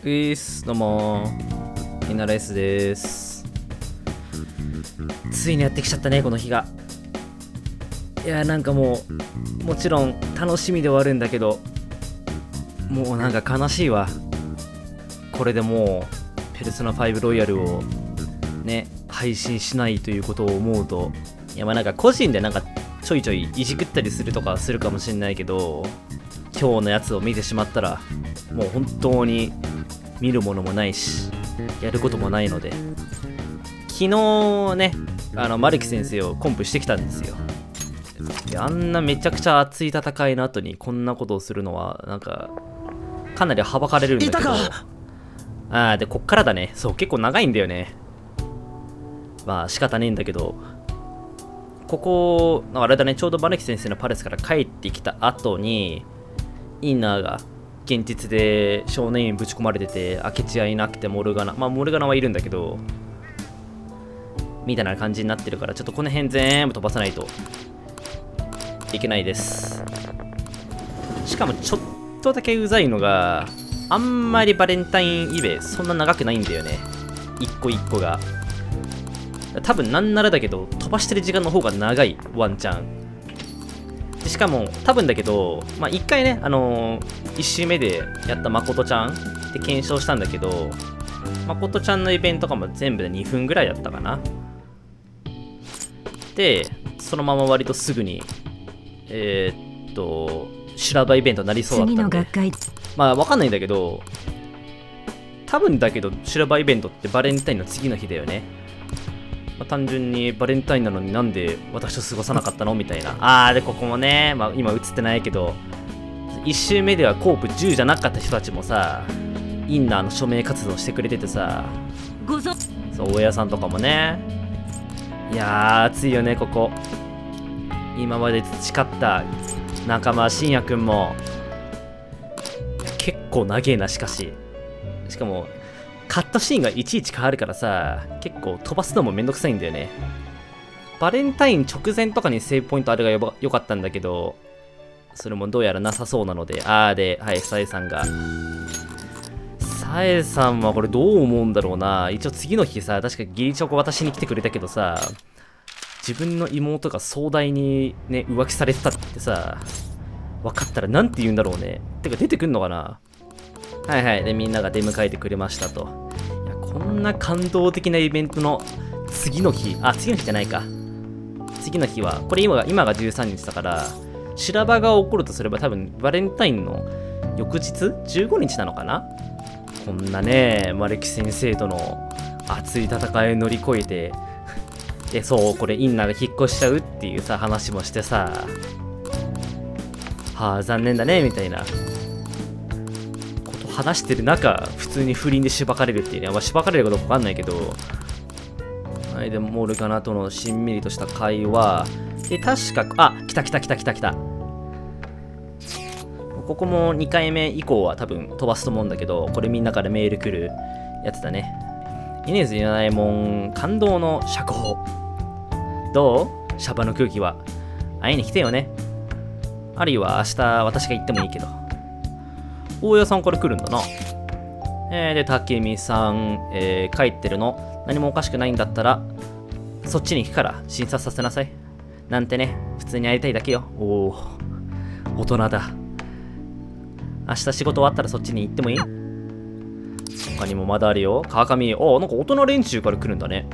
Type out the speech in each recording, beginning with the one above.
どうもみなら S です。ついにやってきちゃったね、この日が。いや、なんかもちろん楽しみではあるんだけど、もうなんか悲しいわ。これでもうペルソナ5ロイヤルをね配信しないということを思うと、いや、まあなんか個人でなんかちょいちょいいじくったりするとかするかもしれないけど、今日のやつを見てしまったらもう本当に見るものもないしやることもないので、昨日ねマルキ先生をコンプしてきたんですよ。で、あんなめちゃくちゃ熱い戦いの後にこんなことをするのはなんかかなりはばかれるんだけど、でこっからだね。そう、結構長いんだよね。まあ仕方ねえんだけど、ここあれだね、ちょうどマルキ先生のパレスから帰ってきた後にインナーが現実で少年院ぶち込まれてて、明智はいなくてモルガナ、まあモルガナはいるんだけどみたいな感じになってるから、ちょっとこの辺全部飛ばさないといけないです。しかもちょっとだけうざいのが、あんまりバレンタインイベそんな長くないんだよね、一個一個が。多分なんならだけど飛ばしてる時間の方が長い、ワンチャン。しかも多分だけど、まあ1回ね1周目でやった誠ちゃんって検証したんだけど、誠ちゃんのイベントがも全部で2分ぐらいだったかな。でそのまま割とすぐに修羅場イベントになりそうだったんで、まあわかんないんだけど、多分だけど修羅場イベントってバレンタインの次の日だよね。単純にバレンタインなのになんで私と過ごさなかったのみたいな。でここもね、今映ってないけど、1周目ではコープ10じゃなかった人たちもさ、インナーの署名活動してくれててさ、そう大家さんとかもね。いやー熱いよねここ。今まで培った仲間信也くんも結構長えな。しかもカットシーンがいちいち変わるからさ、結構飛ばすのもめんどくさいんだよね。バレンタイン直前とかにセーブポイントあれがよかったんだけど、それもどうやらなさそうなので、サエさんが。サエさんはこれどう思うんだろうな。一応次の日さ、確か義理チョコ渡しに来てくれたけどさ、自分の妹が壮大にね浮気されてたってさ、分かったらなんて言うんだろうね。てか出てくんのかな。でみんなが出迎えてくれましたと。いや、こんな感動的なイベントの次の日、次の日じゃないか、次の日はこれ今が13日だから、修羅場が起こるとすれば多分バレンタインの翌日15日なのかな。こんなねマルキ先生との熱い戦いを乗り越えて、でそうこれインナーが引っ越しちゃうっていうさ話もしてさ、残念だねみたいな話してる中、普通に不倫でしばかれるっていうね。しばかれるかどうかわかんないけど、でもモルガナとのしんみりとした会話で、確か来た。ここも2回目以降は多分飛ばすと思うんだけど、これみんなからメール来るやつだね。イネズ・ユナエモン感動の釈放。どう？シャバの空気は会いに来てよね。あるいは明日私が行ってもいいけど。大家さんから来るんだな。で、竹見さん、帰ってるの何もおかしくないんだったらそっちに行くから診察させなさいなんてね、普通に会いたいだけよ。大人だ。明日仕事終わったらそっちに行ってもいい？他にもまだあるよ。川上、なんか大人連中から来るんだね。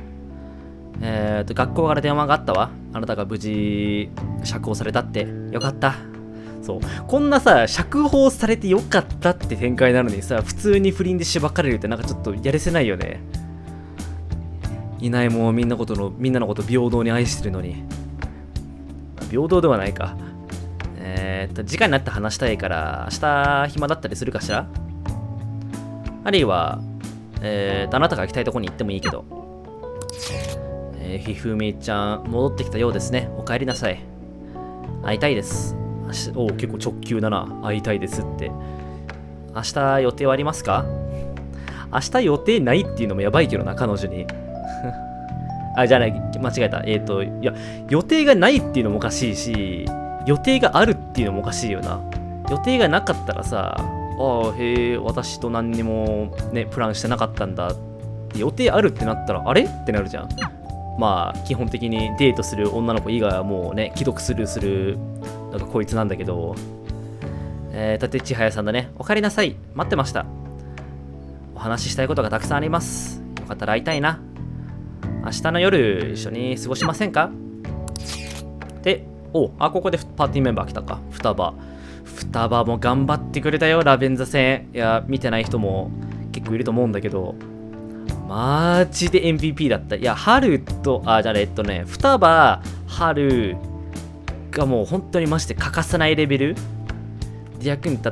学校から電話があったわ。あなたが無事釈放されたって。よかった。そう、こんなさ釈放されてよかったって展開なのにさ、普通に不倫でしばかれるってなんかちょっとやれせないよね。いないもんみんなのこと平等に愛してるのに。平等ではないか。時間になって話したいから明日暇だったりするかしら。あるいはあなたが行きたいとこに行ってもいいけど。ひふみちゃん戻ってきたようですね。お帰りなさい。会いたいです。結構直球だな。会いたいですって。明日予定はありますか？明日予定ないっていうのもやばいけどな、彼女に。じゃない、間違えた。いや、予定がないっていうのもおかしいし、予定があるっていうのもおかしいよな。予定がなかったらさ、 ああ、へえ、私と何にもね、プランしてなかったんだ。予定あるってなったら、あれってなるじゃん。まあ、基本的にデートする女の子以外はもうね、既読スルーするのがこいつなんだけど、立ちはやさんだね。お帰りなさい。待ってました。お話ししたいことがたくさんあります。よかったら会いたいな。明日の夜、一緒に過ごしませんか？で、ここでパーティーメンバー来たか。双葉も頑張ってくれたよ、ラベンザ戦。いや、見てない人も結構いると思うんだけど、マジで MVP だった。いや、春と、双葉、春がもう本当にマジで欠かせないレベルで役に立って、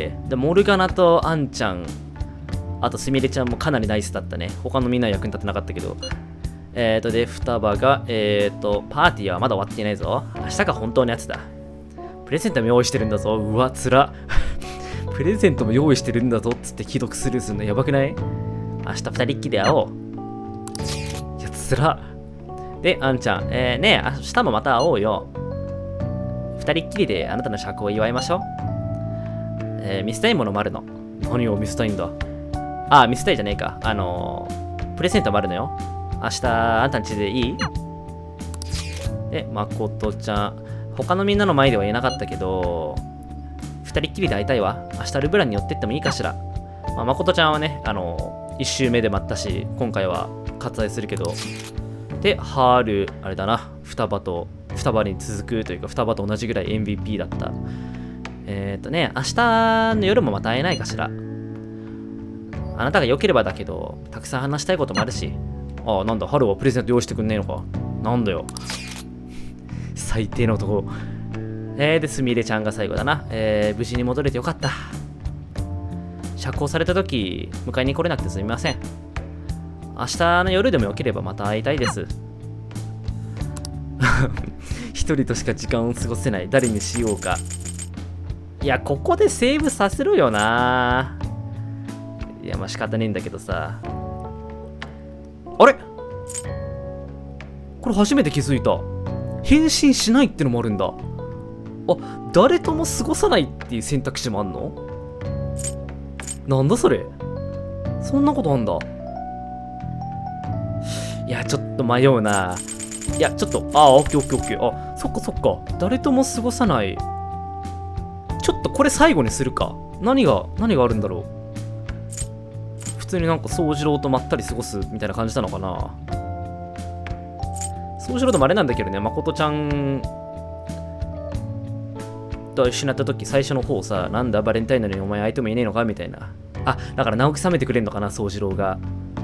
でモルガナとアンちゃん、あとすみれちゃんもかなりナイスだったね。他のみんなは役に立ってなかったけど。で、双葉が、パーティーはまだ終わっていないぞ。明日が本当のやつだ。プレゼントも用意してるんだぞ。うわ、つら。プレゼントも用意してるんだぞっつって既読スルーするのやばくない？明日二人っきりで会おう。いや、つら。で、あんちゃん、ねえ、明日もまた会おうよ。二人っきりであなたの釈放を祝いましょう。見せたいものもあるの。何を見せたいんだ？見せたいじゃねえか。プレゼントもあるのよ。明日、あんたん家でいい？で、まことちゃん。他のみんなの前では言えなかったけど、二人っきりで会いたいわ。明日ルブランに寄ってってもいいかしら。まことちゃんはね、1周目でもあったし、今回は割愛するけど。で、春、あれだな、双葉に続くというか、双葉と同じぐらい MVP だった。明日の夜もまた会えないかしら。あなたが良ければだけど、たくさん話したいこともあるし。なんだ、春はプレゼント用意してくんねえのか。なんだよ。最低の男。で、すみれちゃんが最後だな。無事に戻れてよかった。釈放された時、迎えに来れなくてすみません。明日の夜でもよければまた会いたいです。一人としか時間を過ごせない。誰にしようか。いや、ここでセーブさせろよな。いや、まあ仕方ねえんだけどさ。あれ？これ初めて気づいた。返信しないってのもあるんだ。誰とも過ごさないっていう選択肢もあんの？なんだそれ。そんなことあんだ。いや、ちょっと迷うな。いや、ちょっと、オッケーオッケーオッケー。そっかそっか。誰とも過ごさない。ちょっとこれ最後にするか。何があるんだろう。普通になんか宗次郎とまったり過ごすみたいな感じなのかな。宗次郎ともあれなんだけどね、まことちゃんと一緒になった時最初の方さ、なんだバレンタインなのにお前相手もいねえのかみたいな。だから直樹冷めてくれんのかな、宗次郎が。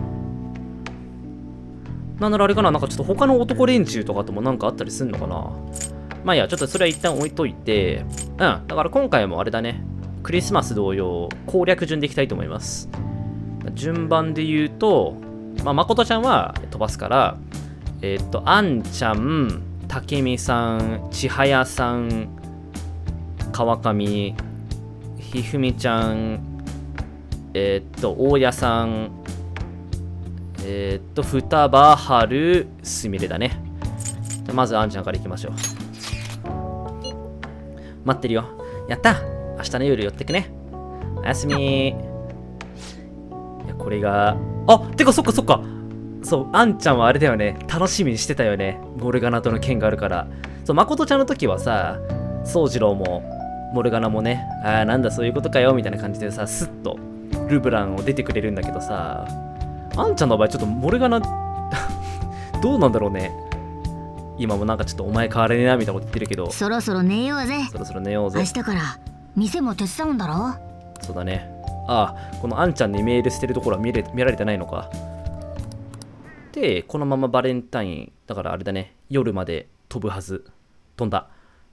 なんならあれかな、なんかちょっと他の男連中とかともなんかあったりすんのかな。まあいや、ちょっとそれは一旦置いといて、だから今回もあれだね、クリスマス同様、攻略順でいきたいと思います。順番で言うと、まことちゃんは飛ばすから、あんちゃん、たけみさん、ちはやさん、川上、ひふみちゃん、大家さん、双葉、春、すみれだね。じゃまずあんちゃんからいきましょう。待ってるよ。やった！明日の夜寄ってくね。おやすみ。いや、これが、てかそっかそっか。そう、あんちゃんはあれだよね。楽しみにしてたよね。モルガナとの件があるから。そう、まことちゃんの時はさ、宗次郎も、モルガナもね、なんだそういうことかよ、みたいな感じでさ、スッとルブランを出てくれるんだけどさ、あんちゃんの場合ちょっとモルガナ、どうなんだろうね。今もなんかちょっとお前変われねえな、みたいなこと言ってるけど。 そろそろ寝ようぜ。 そろそろ寝ようぜ。 明日から店も手伝うんだろ。 そうだね。このあんちゃんにメールしてるところは見られてないのか。で、このままバレンタイン、だからあれだね、夜まで飛ぶはず。飛んだ。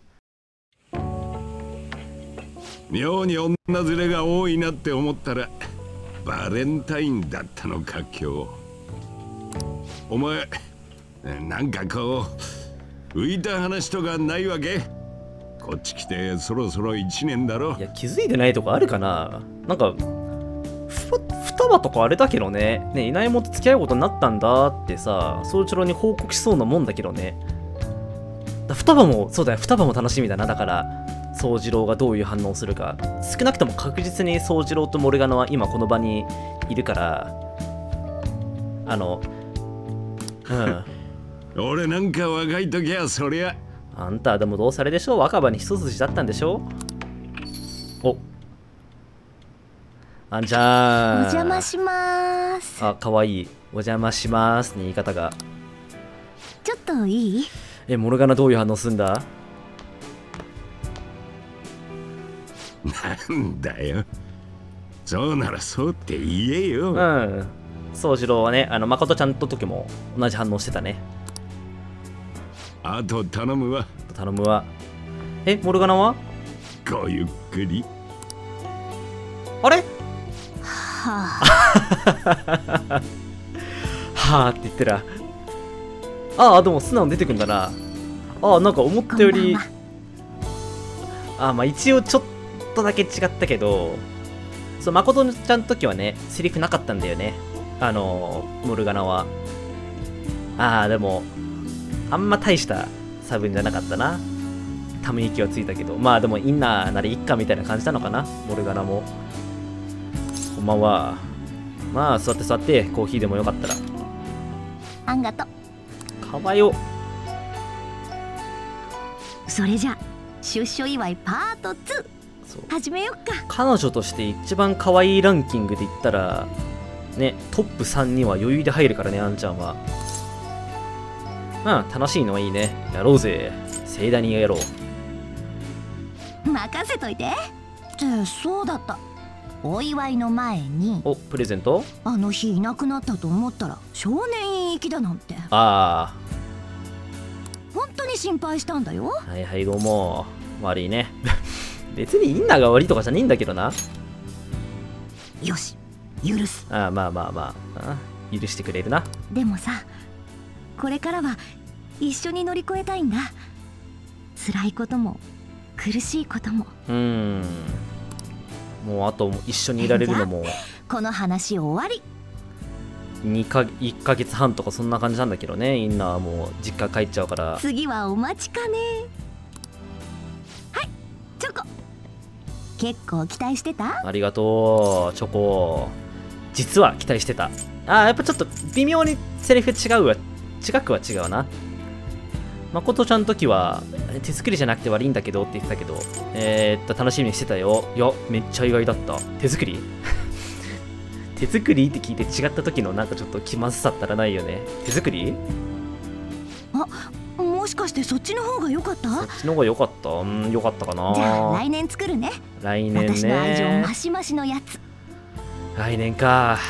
妙に女連れが多いなって思ったら、バレンタインだったのか、今日。お前、なんかこう、浮いた話とかないわけ？こっち来てそろそろ1年だろ。 いや、気づいてないとこあるかな。なんか、双葉とかあれだけどね、稲山と付き合うことになったんだってさ、宗次郎に報告しそうなもんだけどね。双葉も、そうだよ、双葉も楽しみだな。だから、 宗次郎がどういう反応をするか。少なくとも確実に宗次郎とモルガナは今この場にいるから、 俺なんか若い時はそりゃ。 あんたはでもどうせあれでしょ、若葉に一筋だったんでしょ。お、あんちゃん。 お邪魔します。 あ、かわいい。お邪魔しますね、言い方が。 ちょっといい？ モルガナどういう反応すんだ？ なんだよ。そうならそうって言えよ。 宗次郎はね、誠ちゃんと時も同じ反応してたね。 あと頼むわ。 頼むわ。モルガナは？ ごゆっくり。 あれ？ ははあって言ってら。ああ、でも素直に出てくんだな。ああ、なんか思ったより。ああ、まあ一応ちょっとだけ違ったけど、そう、誠ちゃんの時はね、セリフなかったんだよね。モルガナは。ああ、でも、あんま大した差分じゃなかったな。ため息はついたけど、まあでもインナーならいっかみたいな感じなのかな、モルガナも。こんばんは。まあ座って座って、コーヒーでもよかったら。 あんがと。 かわよ。 それじゃ出所祝いパート2 そう、 始めよっか。 彼女として一番可愛いランキングで言ったらね、トップ3には余裕で入るからね、あんちゃんは。楽しいのはいいね。やろうぜ。盛大にやろう。 任せといて。ってそうだった。お祝いの前に、 お、プレゼント？ あの日いなくなったと思ったら少年院行きだなんて。 あ本当に心配したんだよ。 あ、はいはい、どうも。悪いね。別にインナーが悪いとかじゃねえんだけどな。 よし、許す。 まあまあまあ、許してくれるな。 でもさ、これからは一緒に乗り越えたいんだ。辛いことも苦しいことも。 もうあと一緒にいられるのもこの話終わり。 1ヶ月半とかそんな感じなんだけどね。インナーはもう実家帰っちゃうから。 次はお待ちかね。はい、チョコ。結構期待してた？ ありがとう、チョコ。実は期待してた。やっぱちょっと微妙にセリフ違くは違うな。誠ちゃんの時は手作りじゃなくて悪いんだけどって言ってたけど、楽しみにしてたよ。いや、めっちゃ意外だった。手作り手作りって聞いて違った時のなんかちょっと気まずさったらないよね。手作り？ もしかしてそっちの方が良かった？ そっちの方が良かった？良かったかな。 じゃあ来年作るね。 来年ね。 私の愛情マシマシのやつ。 来年か。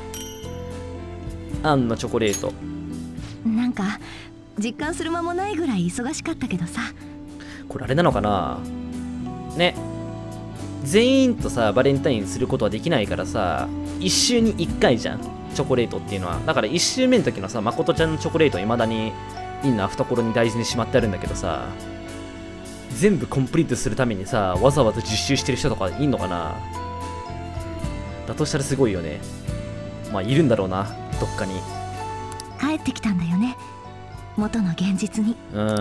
あんのチョコレート。 なんか実感する間もないぐらい忙しかったけどさ。 これあれなのかなね。全員とさバレンタインすることはできないからさ、1週に1回じゃん、チョコレートっていうのは。だから1週目の時のさ、誠ちゃんのチョコレートいまだにインナー懐に大事にしまってあるんだけどさ、全部コンプリートするためにさ、わざわざ実習してる人とかいんのかな。だとしたらすごいよね。まあいるんだろうな、どっかに。 帰ってきたんだよね、元の現実に。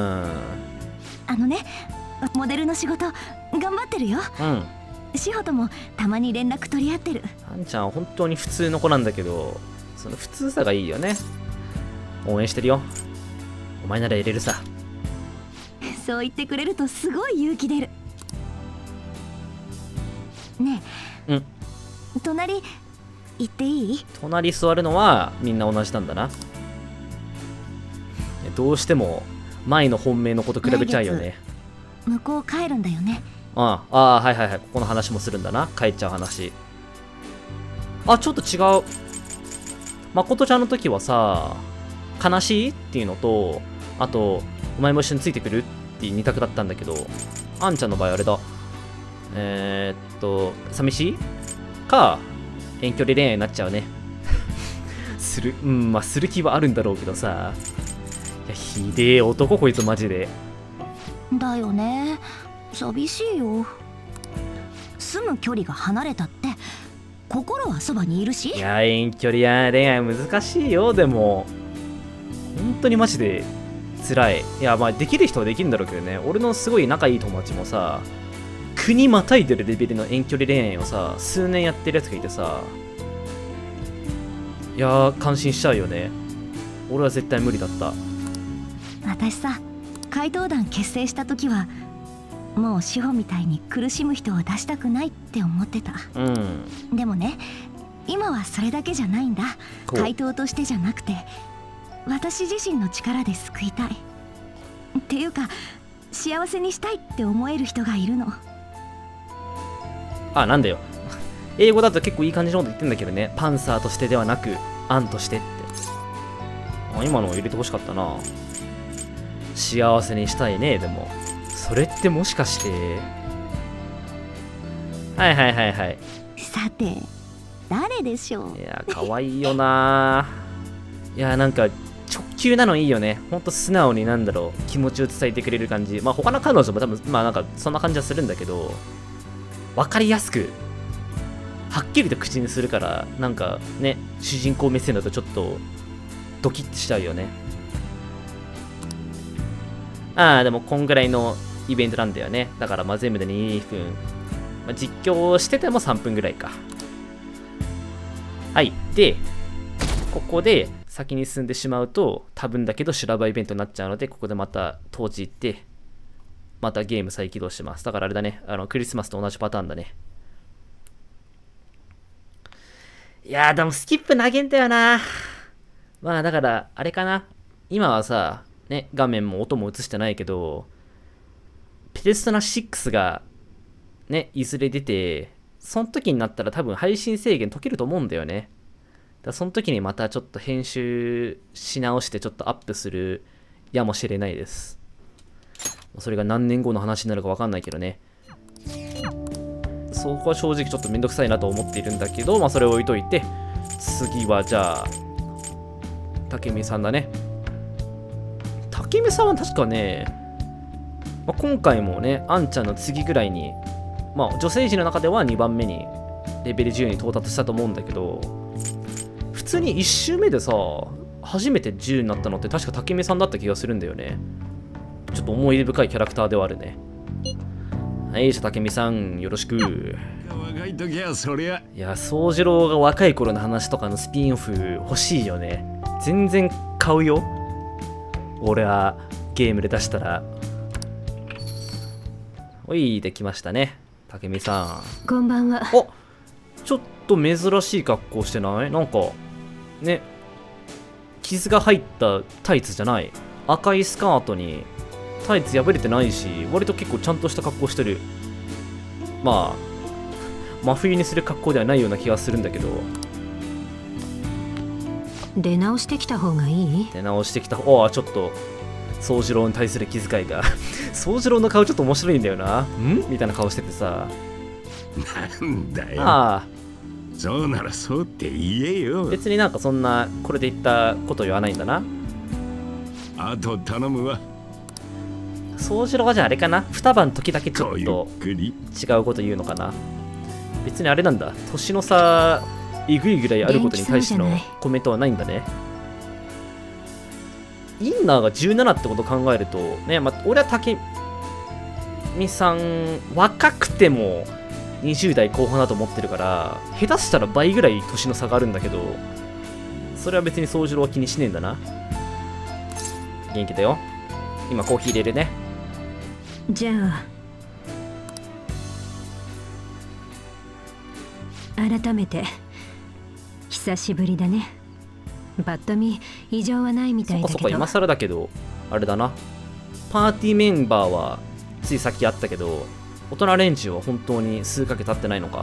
モデルの仕事頑張ってるよ。志保ともたまに連絡取り合ってる。 あんちゃん本当に普通の子なんだけど、その普通さがいいよね。応援してるよ。お前なら入れるさ。 そう言ってくれるとすごい勇気出る。ねえ、隣行っていい？ 隣座るのはみんな同じなんだな。どうしても前の本命のこと比べちゃうよね。 向こう帰るんだよね。 はいはいはい。ここの話もするんだな。帰っちゃう話。ちょっと違う。誠ちゃんの時はさ、悲しいっていうのと、あとお前も一緒についてくるっていう2択だったんだけど、あんちゃんの場合あれだ。寂しいか遠距離恋愛になっちゃうね。する気はあるんだろうけどさ。いや、ひでえ男こいつマジで。 だよね、寂しいよ。住む距離が離れたって心はそばにいるし。 いや、遠距離や恋愛難しいよ。でも本当にマジで辛い。いや、まあできる人はできるんだろうけどね。俺のすごい仲いい友達もさ、 国またいでるレベルの遠距離恋愛をさ、数年やってるやつがいてさ、いやー、感心しちゃうよね。俺は絶対無理だった。 私さ、怪盗団結成した時はもう志保みたいに苦しむ人を出したくないって思ってた。でもね、今はそれだけじゃないんだ。怪盗としてじゃなくて、私自身の力で救いたいっていうか、幸せにしたいって思える人がいるの。 あ、なんだよ。英語だと結構いい感じのこと言ってんだけどね。パンサーとしてではなく、アンとしてって。あ、今のを入れてほしかったな。幸せにしたいね。でもそれってもしかして、はいはいはいはい。 さて誰でしょう。 いや、可愛いよな。いや、なんか直球なのいいよね。ほんと素直に、なんだろう、気持ちを伝えてくれる感じ。まあ他の彼女も多分まあなんかそんな感じはするんだけど、分かりやすくはっきりと口にするから、なんかね、主人公目線だとちょっとドキッとしちゃうよね。ああ、でもこんぐらいのイベントなんだよね。だからまあ全部で2分、まあ、実況してても3分ぐらいか。はい。で、ここで先に進んでしまうと多分だけど修羅場イベントになっちゃうので、ここでまた当時行ってまたゲーム再起動します。だからあれだね、クリスマスと同じパターンだね。いやー、でもスキップ投げんだよな。まあだからあれかな、今はさね、画面も音も映してないけど、ペルソナ6がね、いずれ出て、その時になったら多分配信制限解けると思うんだよね。だからその時にまたちょっと編集し直してちょっとアップするやもしれないです。それが何年後の話になるか分かんないけどね。そこは正直ちょっとめんどくさいなと思っているんだけど、まあそれを置いといて、次はじゃあ、竹見さんだね。竹見さんは確かね、まあ、今回もね、あんちゃんの次ぐらいに、まあ女性陣の中では2番目にレベル10に到達したと思うんだけど、普通に1周目でさ、初めて10になったのって確か竹見さんだった気がするんだよね。ちょっと思い出深いキャラクターではあるね。はい、じゃあ竹見さん、よろしく。 若い時はそりゃ。 いや、宗次郎が若い頃の話とかのスピンオフ欲しいよね。全然買うよ。俺はゲームで出したら。おい、できましたね。竹見さん。こんばんは。 お、ちょっと珍しい格好してない？なんか、ね、傷が入ったタイツじゃない。赤いスカートにタイツ破れてないし、割と結構ちゃんとした格好してる。まあ、真冬にする格好ではないような気がするんだけど。 出直してきた方がいい？ 出直してきた方、ああ、ちょっと宗次郎に対する気遣いが宗次郎の顔ちょっと面白いんだよな。んみたいな顔しててさ。 なんだよ。 ああ、 そうならそうって言えよ。 別になんかそんなこれで言ったこと言わないんだな。 あと頼むわ。 宗次郎はじゃああれかな、二晩時だけちょっと違うこと言うのかな。別にあれなんだ、年の差えぐいぐらいあることに対してのコメントはないんだね。インナーが17ってことを考えるとね、まあ、俺は竹見さん若くても20代後半だと思ってるから、下手したら倍ぐらい年の差があるんだけど、それは別に宗次郎は気にしねえんだな。元気だよ。今コーヒー入れるね。 じゃあ改めて久しぶりだね。パッと見異常はないみたいだけど。 そこ今更だけどあれだな、パーティーメンバーはついさっきあったけど、大人連中は本当に数ヶ月経ってないのか。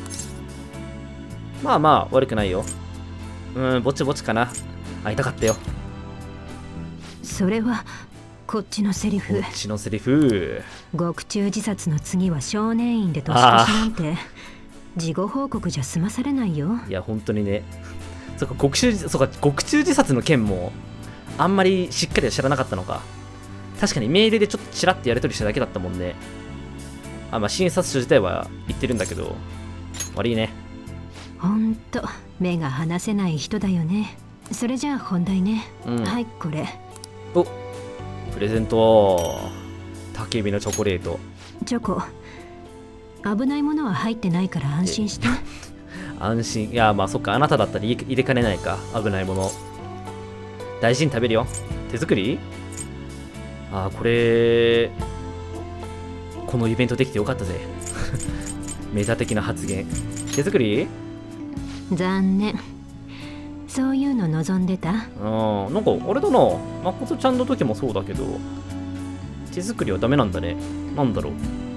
まあまあ悪くないよ。ぼちぼちかな。会いたかったよ。 それはこっちのセリフ。 こっちのセリフ。 獄中自殺の次は少年院で年越しなんて事後報告じゃ済まされないよ。 いや本当にね。そっか、獄中自殺の件もあんまりしっかりは知らなかったのか。確かにメールでちょっとチラッとやり取りしただけだったもんね。あ、まあ診察所自体は言ってるんだけど、悪いね。 ほんと目が離せない人だよね。それじゃあ本題ね。はい、これ。 お、プレゼント。焚き火のチョコレート。 チョコ危ないものは入ってないから安心して。 安心。いや、まあそっか、あなただったら入れかねないか、危ないもの。大事に食べるよ。手作り？あー、これ、このイベントできてよかったぜ。メタ的な発言。手作り？ 残念。そういうの望んでた？ なんかあれだな、誠ちゃんの時もそうだけど、手作りはダメなんだね。なんだろう。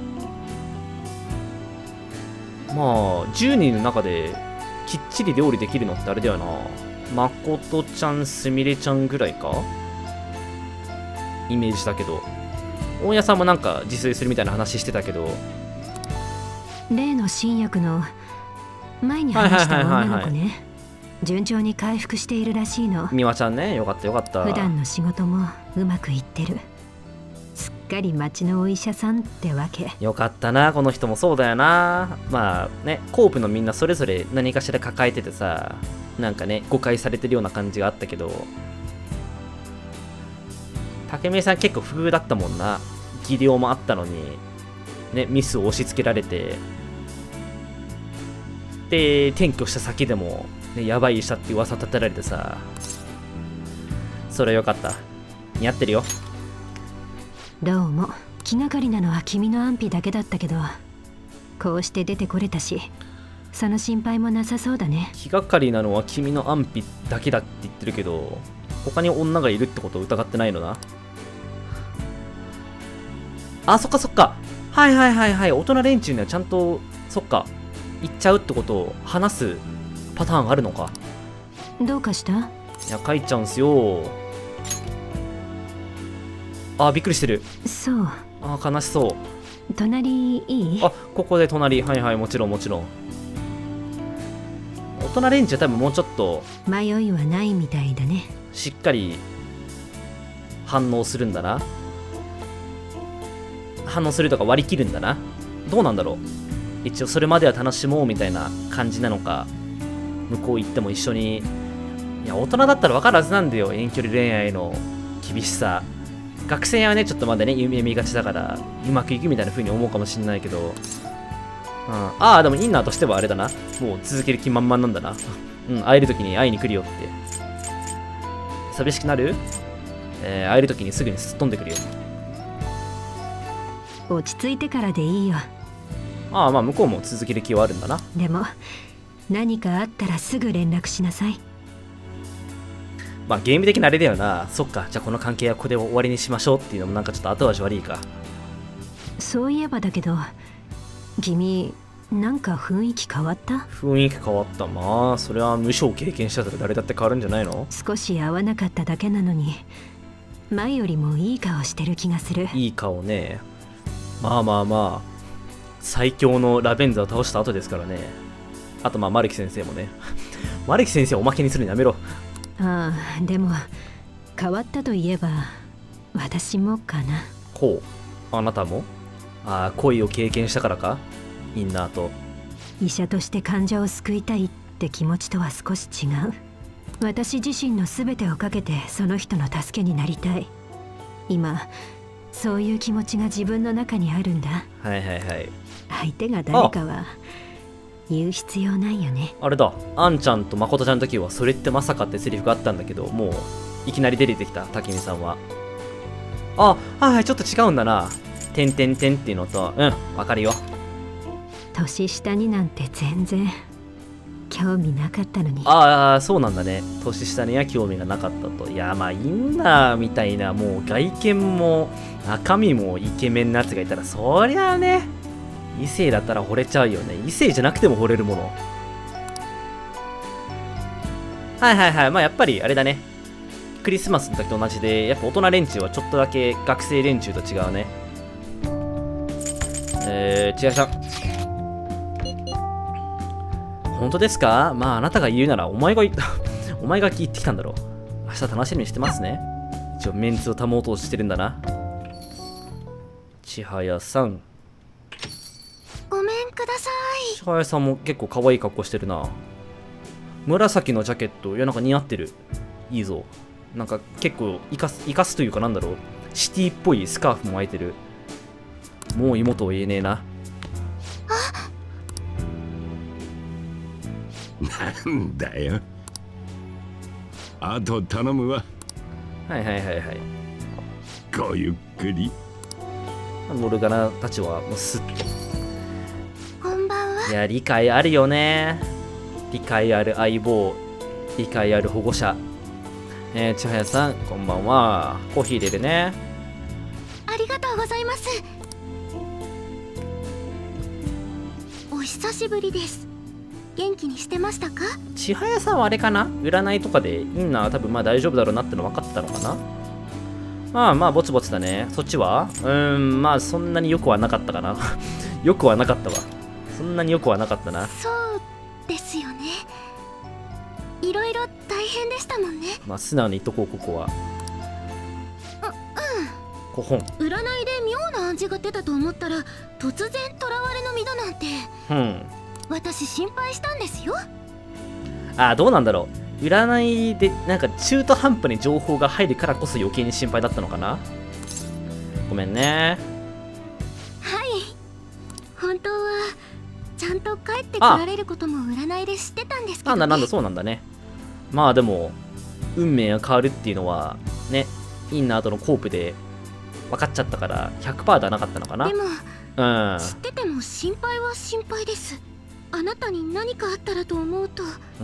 まあ10人の中できっちり料理できるのってあれだよな、誠ちゃん、すみれちゃんぐらいかイメージだけど、大家さんもなんか自炊するみたいな話してたけど、 例の新薬の前に話した女の子ね、順調に回復しているらしいの。 美和ちゃんね、よかったよかった。 普段の仕事もうまくいってる。すっかり町のお医者さんってわけ。 よかったな、この人もそうだよな。まあね、コープのみんなそれぞれ何かしら抱えててさ、なんかね、誤解されてるような感じがあったけど、竹宮さん結構不遇だったもんな。技量もあったのにね、ミスを押し付けられて、で転居した先でも、ね、やばい医者って噂立てられてさ、それはよかった。似合ってるよ。 どうも。気がかりなのは君の安否だけだったけど、こうして出てこれたし、その心配もなさそうだね。 気がかりなのは君の安否だけだって言ってるけど、他に女がいるってことを疑ってないのな。あ、そっかそっか。はいはいはいはい。大人連中にはちゃんと、そっか、言っちゃうってことを話すパターンがあるのか。 どうかした？ いや、書いちゃうんすよ。あ、びっくりしてる。 そう。 あ、悲しそう。 隣いい？ あ、ここで隣。はいはい、もちろんもちろん。大人連中多分もうちょっと迷いはないみたいだね。 しっかり反応するんだな。反応するとか割り切るんだな。どうなんだろう。一応それまでは楽しもうみたいな感じなのか、向こう行っても一緒に。いや、大人だったら分かるはずなんだよ、遠距離恋愛の厳しさ。学生はね、ちょっとまだね、夢見がちだからうまくいくみたいな風に思うかもしんないけど、ああ、でもインナーとしてはあれだな、もう続ける気満々なんだな。会える時に会いに来るよって。寂しくなる？会える時にすぐにすっ飛んでくるよ。 落ち着いてからでいいよ。 ああ、まあ向こうも続ける気はあるんだな。 でも何かあったらすぐ連絡しなさい。 まあゲーム的なあれだよな。そっか、じゃあこの関係はここで終わりにしましょうっていうのもなんかちょっと後味悪いか。 そういえばだけど、君なんか雰囲気変わった？ 雰囲気変わった。まあそれは無償経験したら誰だって変わるんじゃないの？ 少し合わなかっただけなのに、前よりもいい顔してる気がする。 いい顔ね。まあまあまあ、最強のラベンザを倒した後ですからね。あとまあマルキ先生もね。マルキ先生をおまけにするのやめろ。 ああ、でも変わったといえば私もかな。 こう、あなたも？ああ、恋を経験したからか？インナーと。 医者として患者を救いたいって気持ちとは少し違う。私自身の全てをかけてその人の助けになりたい。今そういう気持ちが自分の中にあるんだ。 はいはいはい。 相手が誰かは言う必要ないよね。 あれだ、あんちゃんとまことちゃんの時はそれってまさかってセリフがあったんだけど、もういきなり出てきた、たけみさんは。あ、はいはい、ちょっと違うんだな。てんてんてんっていうのと、わかるよ。 年下になんて全然興味なかったのに。 ああ、そうなんだね。年下には興味がなかったと。いや、まあインナーみたいな、もう外見も中身もイケメンなやつがいたら、そりゃあね、異性だったら惚れちゃうよね。異性じゃなくても惚れるもの。はいはいはい。まあやっぱりあれだね。クリスマスの時と同じで、やっぱ大人連中はちょっとだけ学生連中と違うね。違うさん。本当ですか？まああなたが言うなら、お前が言ってきたんだろう。明日楽しみにしてますね。一応メンツを保とうとしてるんだな。千早さん。 ごめんください。 千早さんも結構可愛い格好してるな。紫のジャケット、いやなんか似合ってる。いいぞ。なんか結構生かすというかなんだろう。シティっぽいスカーフも巻いてる。もう妹を言えねえな。 あ、 なんだよ。あと頼むわ。 はいはいはいはい。 ごゆっくり。 モルガナたちはもうスッと。 こんばんは。 いや、理解あるよね。理解ある相棒、理解ある保護者。千早さん、こんばんは。コーヒー入れるね。 ありがとうございます。お久しぶりです。元気にしてましたか？ 千早さんはあれかな、占いとかでインナー多分まあ大丈夫だろうなっての分かってたのかな。まあまあぼちぼちだね。そっちはまあそんなによくはなかったかな。よくはなかったわ。そんなによくはなかったな。 そうですよね。いろいろ大変でしたもんね。 まあ素直に言っとこう、ここは。5本。 占いで妙な暗示が出たと思ったら突然囚われの身だなんて。私心配したんですよ。 どうなんだろう。占いでなんか中途半端に情報が入るからこそ余計に心配だったのかな。ごめんね。 はい、本当はちゃんと帰ってこられることも占いで知ってたんですけど、ね、 なんだそうなんだね。まあでも運命が変わるっていうのはね、インナーとのコープで分かっちゃったから 100% ではなかったのかな。 でも、知ってても心配は心配です。あなたに何かあったらと思うと。す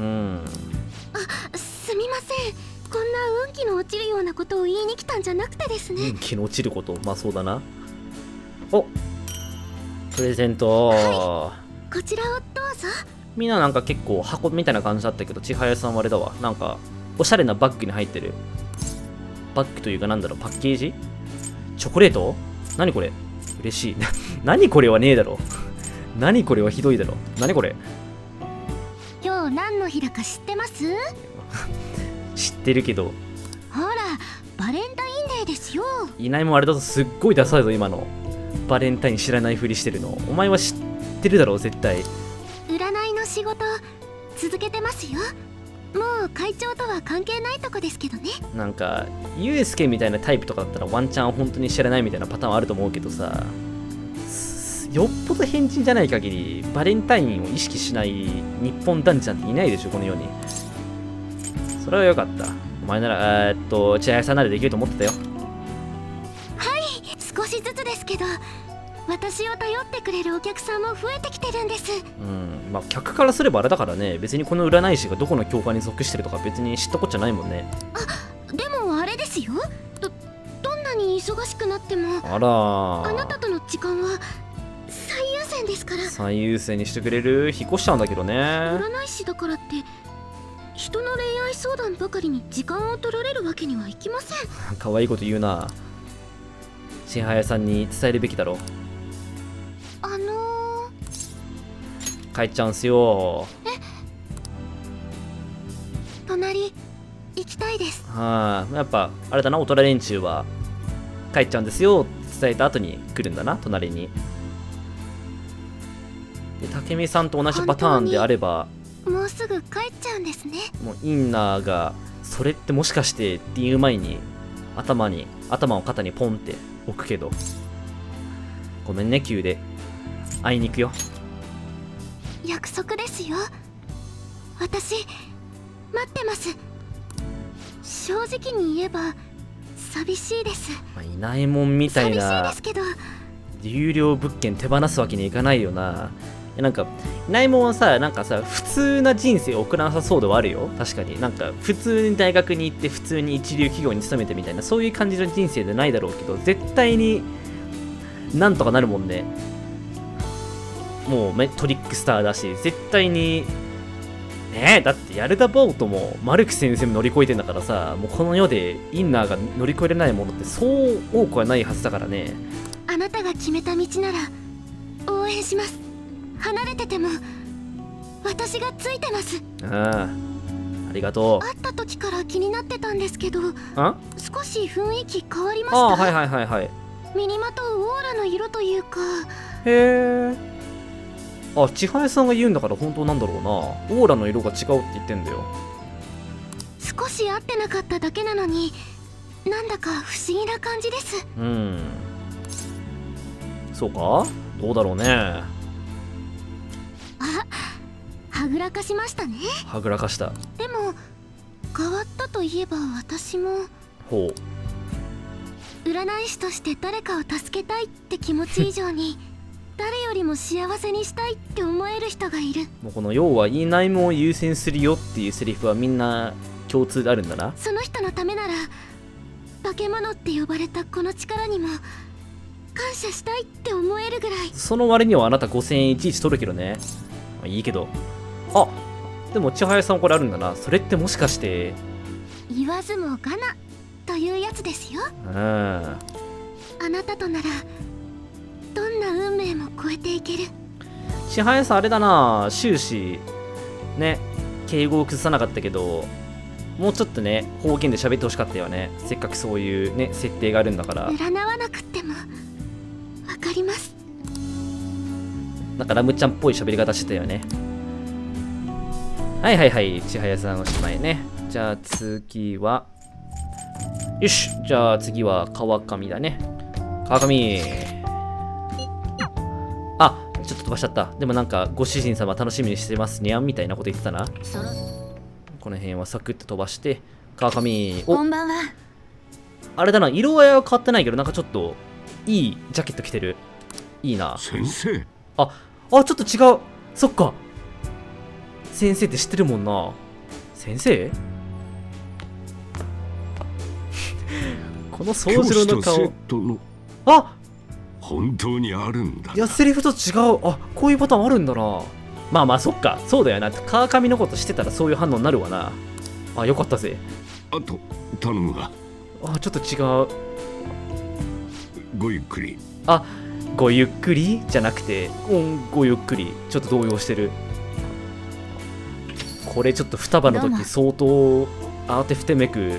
みません。こんな運気の落ちるようなことを言いに来たんじゃなくてですね。 運気の落ちること、まあそうだな。お、プレゼント、 はい、こちらをどうぞ。 みんななんか結構箱みたいな感じだったけど、千早さんはあれだわ。なんかおしゃれなバッグに入ってる。バッグというかなんだろう、パッケージチョコレート？何これ？嬉しい。何これはねえだろ。何これはひどいだろ。何これ？ 今日何の日だか知ってます？ 知ってるけど。 ほら、バレンタインデーですよ。 いないもんあれだとすっごいダサいぞ、今の。バレンタイン知らないふりしてるの。お前は知ってるだろ、絶対。 占いの仕事、続けてますよ。もう会長とは関係ないとこですけどね。なんか、ユうスケみたいなタイプとかだったらワンチャン本当に知らないみたいなパターンあると思うけどさ。よっぽど変人じゃない限りバレンタインを意識しない日本男児なんていないでしょ、この世に。それはよかった。お前なら千早さんならできると思ってたよ。 はい、少しずつですけど私を頼ってくれるお客さんも増えてきてるんです。 まあ客からすればあれだからね。別にこの占い師がどこの教会に属してるとか別に知ったこっちゃないもんね。 でもあれですよ。どんなに忙しくなってもあなたとの時間は最優先ですから。 最優先にしてくれる？引っ越しちゃうんだけどね。 占い師だからって人の恋愛相談ばかりに時間を取られるわけにはいきません。 可愛いこと言うな。千早さんに伝えるべきだろ。帰っちゃうんすよ。 隣行きたいです。 やっぱあれだな、大人連中は帰っちゃうんですよって伝えた後に来るんだな、隣に。で、武美さんと同じパターンであればもうすぐ帰っちゃうんですね。 もうインナーがそれってもしかしてっていう前に頭を肩にポンって置くけど、ごめんね急で。会いに行くよ。 約束ですよ。私待ってます。正直に言えば寂しいです。 いないもんみたいな寂しいですけど有料物件手放すわけにいかないよな。なんかいないもんはさ、なんかさ、普通な人生を送らなさそうではあるよ。確かになんか普通に大学に行って普通に一流企業に勤めてみたいな、そういう感じの人生でないだろうけど、絶対になんとかなるもんね。もうトリックスターだし、絶対にだってヤルダ・ボートもマルク先生も乗り越えてんだからさ、もうこの世でインナーが乗り越えれないものってそう多くはないはずだからね。 あなたが決めた道なら応援します。離れてても私がついてます。 ありがとう。 会った時から気になってたんですけど、少し雰囲気変わりました。 はい。 身にまとうオーラの色というか。 へえ。千早さんが言うんだから本当なんだろうな。オーラの色が違うって言ってんだよ。 少し合ってなかっただけなのに、なんだか不思議な感じです。 そうか？どうだろうね。 はぐらかしましたね。 はぐらかした。 でも変わったといえば私も。 ほう。占い師として誰かを助けたいって気持ち以上に誰よりも幸せにしたいって思える人がいる。 もうこの要はいいナイムを優先するよっていうセリフはみんな共通であるんだな。 その人のためなら化け物って呼ばれたこの力にも感謝したいって思えるぐらい。 その割にはあなた5000円いちいち取るけどね。まあ、いいけど。あ、でも千早さんこれあるんだな。それってもしかして言わずもがなというやつですよ。あなたとならどんな運命も超えていける。 千早さんあれだな、終始ね敬語を崩さなかったけど、もうちょっとね方言で喋ってほしかったよね。せっかくそういうね設定があるんだから。 占わなくってもわかります。 なんかラムちゃんっぽい喋り方してたよね。はいはいはい、千早さんおしまいね。じゃあ次はよし、じゃあ次は川上だね。川上、あ、ちょっと飛ばしちゃった。でもなんかご主人様楽しみにしてますにゃんみたいなこと言ってたな。この辺はサクッと飛ばして、川上、 こんばんは。 あれだな、色合いは変わってないけど、なんかちょっといいジャケット着てる。いいな。 先生。 あ、ちょっと違う。そっか。先生って知ってるもんな。先生この宗次郎の顔。あ、 本当にあるんだ。 いや、セリフと違う。あ、こういうパターンあるんだな。まあまあ、そっか。そうだよな。川上のことしてたらそういう反応になるわな。あ、よかったぜ。 あと、頼むが。 あ、ちょっと違う。 ごゆっくり。 あ、ごゆっくりじゃなくて、ごゆっくり。ちょっと動揺してる。これちょっと双葉の時相当慌てふてめく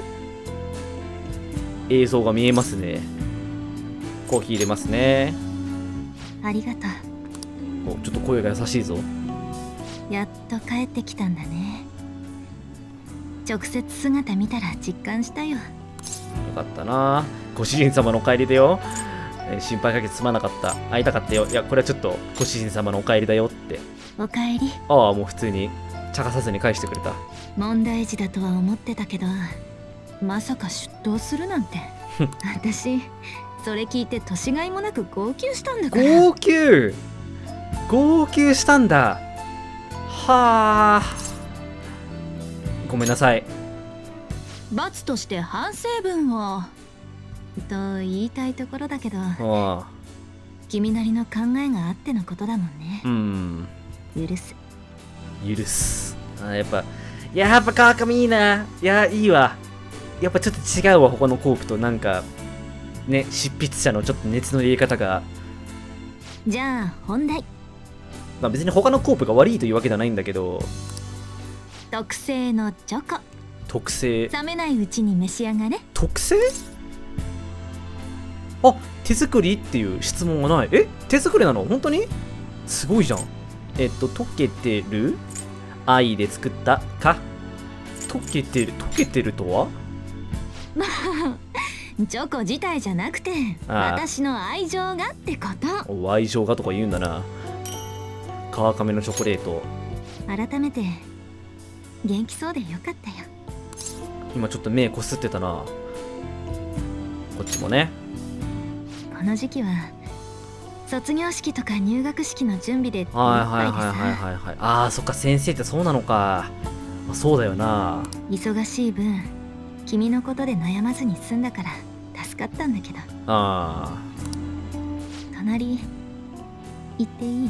映像が見えますね。コーヒー入れますね。 ありがとう。お、ちょっと声が優しいぞ。 やっと帰ってきたんだね。直接姿見たら実感したよ。よかったな。ご主人様のお帰りだよ。心配かけてすまなかった。会いたかったよ。いや、これはちょっとご主人様のお帰りだよって。 お帰り。 ああ、もう普通に茶化さずに返してくれた。 問題児だとは思ってたけど、まさか出頭するなんて。私それ聞いて年がいもなく号泣したんだから。 号泣したんだ。はあ、ごめんなさい。 罰として反省文をと言いたいところだけど、君なりの考えがあってのことだもんね。許す。あ、やっぱ川上いいな。いや、いいわ。やっぱちょっと違うわ、他のコープと。なんかね、執筆者のちょっと熱の入れ方が。じゃあ本題。まあ別に他のコープが悪いというわけではないんだけど。特製のチョコ。特製。冷めないうちに召し上がれ。特製？あ、手作りっていう質問はない。え、手作りなの？本当に？すごいじゃん。溶けてる？愛で作ったか？溶けてるとは？まあ、チョコ自体じゃなくて、私の愛情がってこと。お、愛情がとか言うんだな。川上のチョコレート。改めて元気そうでよかったよ。今ちょっと目こすってたな。こっちもね。この時期は卒業式とか入学式の準備でいっぱいでさ。はい。ああ、そっか、先生ってそうなのか。そうだよな。忙しい分君のことで悩まずに済んだから助かったんだけど。ああ。隣行っていい？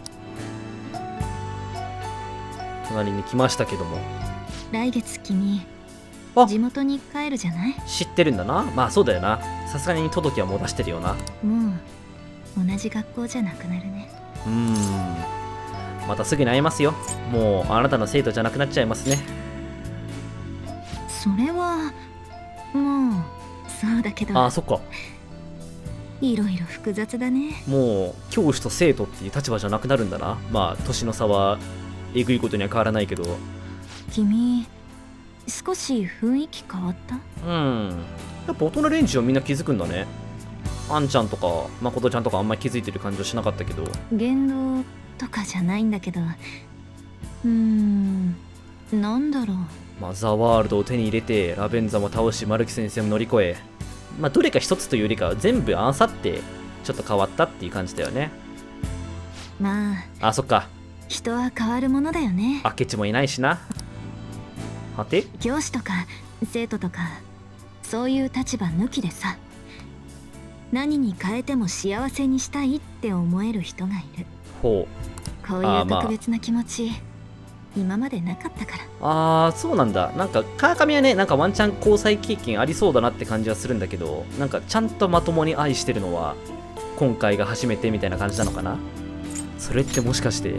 隣に来ましたけども。来月君地元に帰るじゃない？知ってるんだな。まあそうだよな。さすがに届はもう出してるよな。もう同じ学校じゃなくなるね。またすぐに会えますよ。もうあなたの生徒じゃなくなっちゃいますね。それはもうそうだけど。あ、そっか。いろいろ複雑だね。もう教師と生徒っていう立場じゃなくなるんだな。まあ年の差はえぐいことには変わらないけど。君少し雰囲気変わった？やっぱ大人連中はみんな気づくんだね。あんちゃんとか誠ちゃんとかあんまり気づいてる感じはしなかったけど。言動とかじゃないんだけど、 なんだろう。 まあ、ザ・ワールドを手に入れてラベンザも倒しマルキ先生も乗り越え、まあどれか一つというよりかは全部合わさってちょっと変わったっていう感じだよね。 まあそっか、 人は変わるものだよね。 明智もいないしな。はて、 教師とか生徒とかそういう立場抜きでさ、何に変えても幸せにしたいって思える人がいる。 ほう、こういう特別な気持ち、今までなかったから。 そうなんだ。なんか川上はね、なんかワンチャン交際経験ありそうだなって感じはするんだけど、なんかちゃんとまともに愛してるのは今回が初めてみたいな感じなのかな。それってもしかして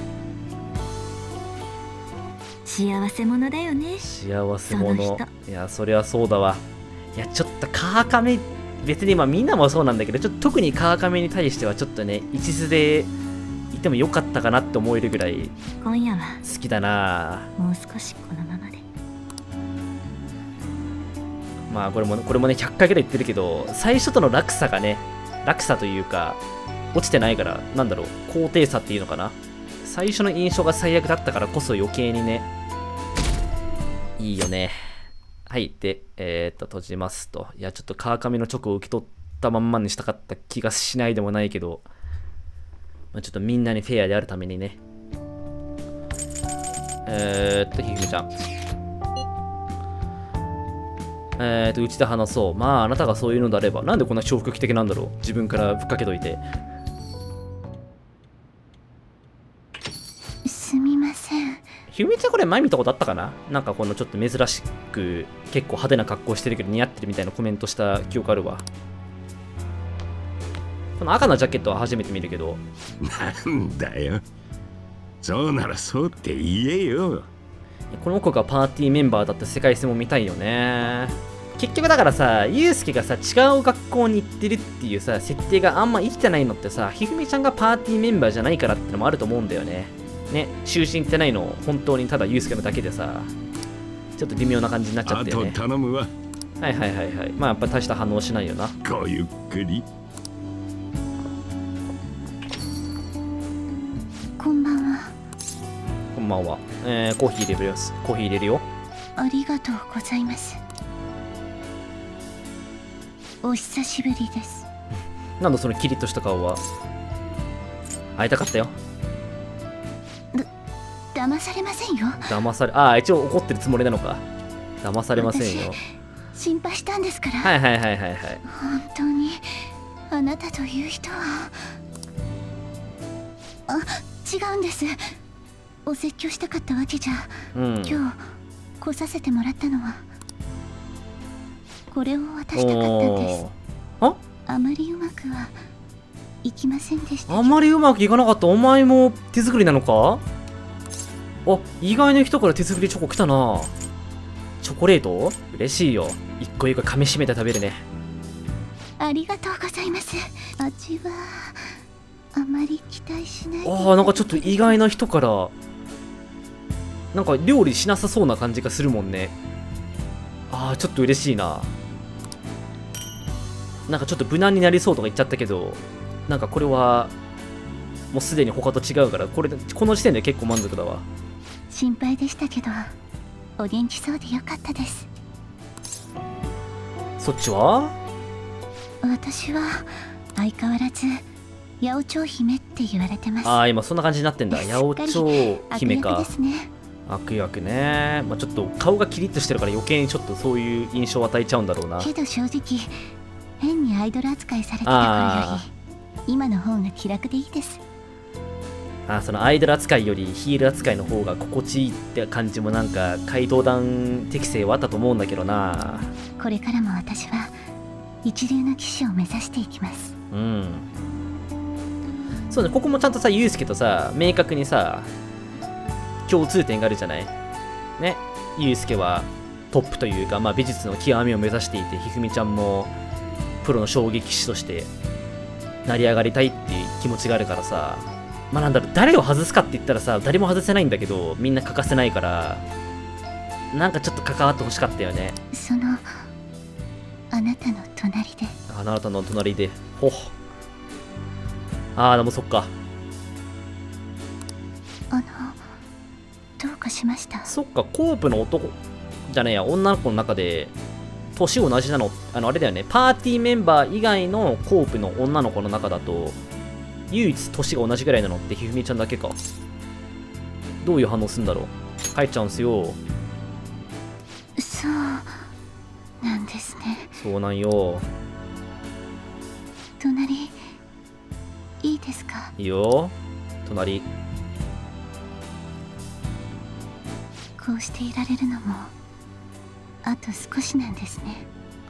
幸せ者だよね。 幸せ者。いや、それはそうだわ。いや、ちょっと川上、別にまあみんなもそうなんだけど、ちょっと特に川上に対してはちょっとね、一途でいてもよかったかなって思えるぐらい今夜は好きだな。 もう少しこのままで。 まあこれもね100回ぐらい言ってるけど、最初との落差がね、落差というか落ちてないから、なんだろう、高低差っていうのかな。最初の印象が最悪だったからこそ余計にね、いいよね。はい。で、閉じますと。いや、ちょっと川上のチョコを受け取ったまんまにしたかった気がしないでもないけど、まあ、ちょっとみんなにフェアであるためにね。ひふみちゃん。うちで話そう。まあ、あなたがそういうのであれば、なんでこんな重複的なんだろう。自分からぶっかけといて。 すみません。 ひふみちゃんこれ前見たことあったかな。なんかこのちょっと珍しく、結構派手な格好してるけど似合ってるみたいなコメントした記憶あるわ。この赤のジャケットは初めて見るけど。 なんだよ。そうならそうって言えよ。 この子がパーティーメンバーだった世界線も見たいよね。結局だからさ、ユウスケがさ、違う学校に行ってるっていうさ、設定があんま生きてないのってさ、ひふみちゃんがパーティーメンバーじゃないからってのもあると思うんだよね。ね、囚人ってないの、本当にただユウスケのだけでさ、ちょっと微妙な感じになっちゃってよね。 あと頼むわ。 はいはいはいはい。まあやっぱ大した反応しないよな。 ごゆっくり。 こんばんは。 こんばんは。コーヒー入れるよ。コーヒー入れるよ。 ありがとうございます。お久しぶりです。 なんだそのキリッとした顔は。会いたかったよ。 騙されませんよ。 騙され、一応怒ってるつもりなのか。騙されませんよ。 心配したんですから。 はいはいはいはいはい。 本当にあなたという人は。違うんです。お説教したかったわけじゃ。今日来させてもらったのはこれを渡したかったんです。あまりうまくはいきませんでした。 あまりうまくいかなかった。お前も手作りなのか。意外な人から手作りチョコ来たな。チョコレート嬉しいよ。一個一個噛みしめて食べるね。 ありがとうございます。味はあまり期待しない。 なんかちょっと意外な人からなんか料理しなさそうな感じがするもんね。ちょっと嬉しいな。なんかちょっと無難になりそうとか言っちゃったけど、なんかこれはもうすでに他と違うから、この時点で結構満足だわ。 心配でしたけどお元気そうでよかったです。 そっちは？ 私は相変わらず八百長姫って言われてます。 今そんな感じになってんだ。八百長姫か。 悪役ですね。 悪役ね。ちょっと顔がキリッとしてるから余計にちょっとそういう印象を与えちゃうんだろうな。 けど正直変にアイドル扱いされてた頃より今の方が気楽でいいです。 そのアイドル扱いよりヒール扱いの方が心地いいって感じもなんか怪盗団適性はあったと思うんだけどな。 これからも私は一流の騎士を目指していきます。 そうね、ここもちゃんとさ、ユウスケとさ、明確にさ、共通点があるじゃないね。ユウスケはトップというか、美術の極みを目指していて、ひふみちゃんもプロの将棋騎士として成り上がりたいっていう気持ちがあるからさ、なんだろう、誰を外すかって言ったらさ、誰も外せないんだけど、みんな欠かせないから、なんかちょっと関わってほしかったよね。 あなたの隣で。 あなたの隣で。でもそっか。 しました。 そっか、コープの男じゃねえや、女の子の中で年同じなの、あれだよね、パーティーメンバー以外のコープの女の子の中だと唯一年が同じぐらいなのってひふみちゃんだけか。どういう反応するんだろう。入っちゃうんすよ。 そうなんですね。 そうなんよ。 隣いいですか？ いいよ、隣。 こうしていられるのもあと少しなんですね。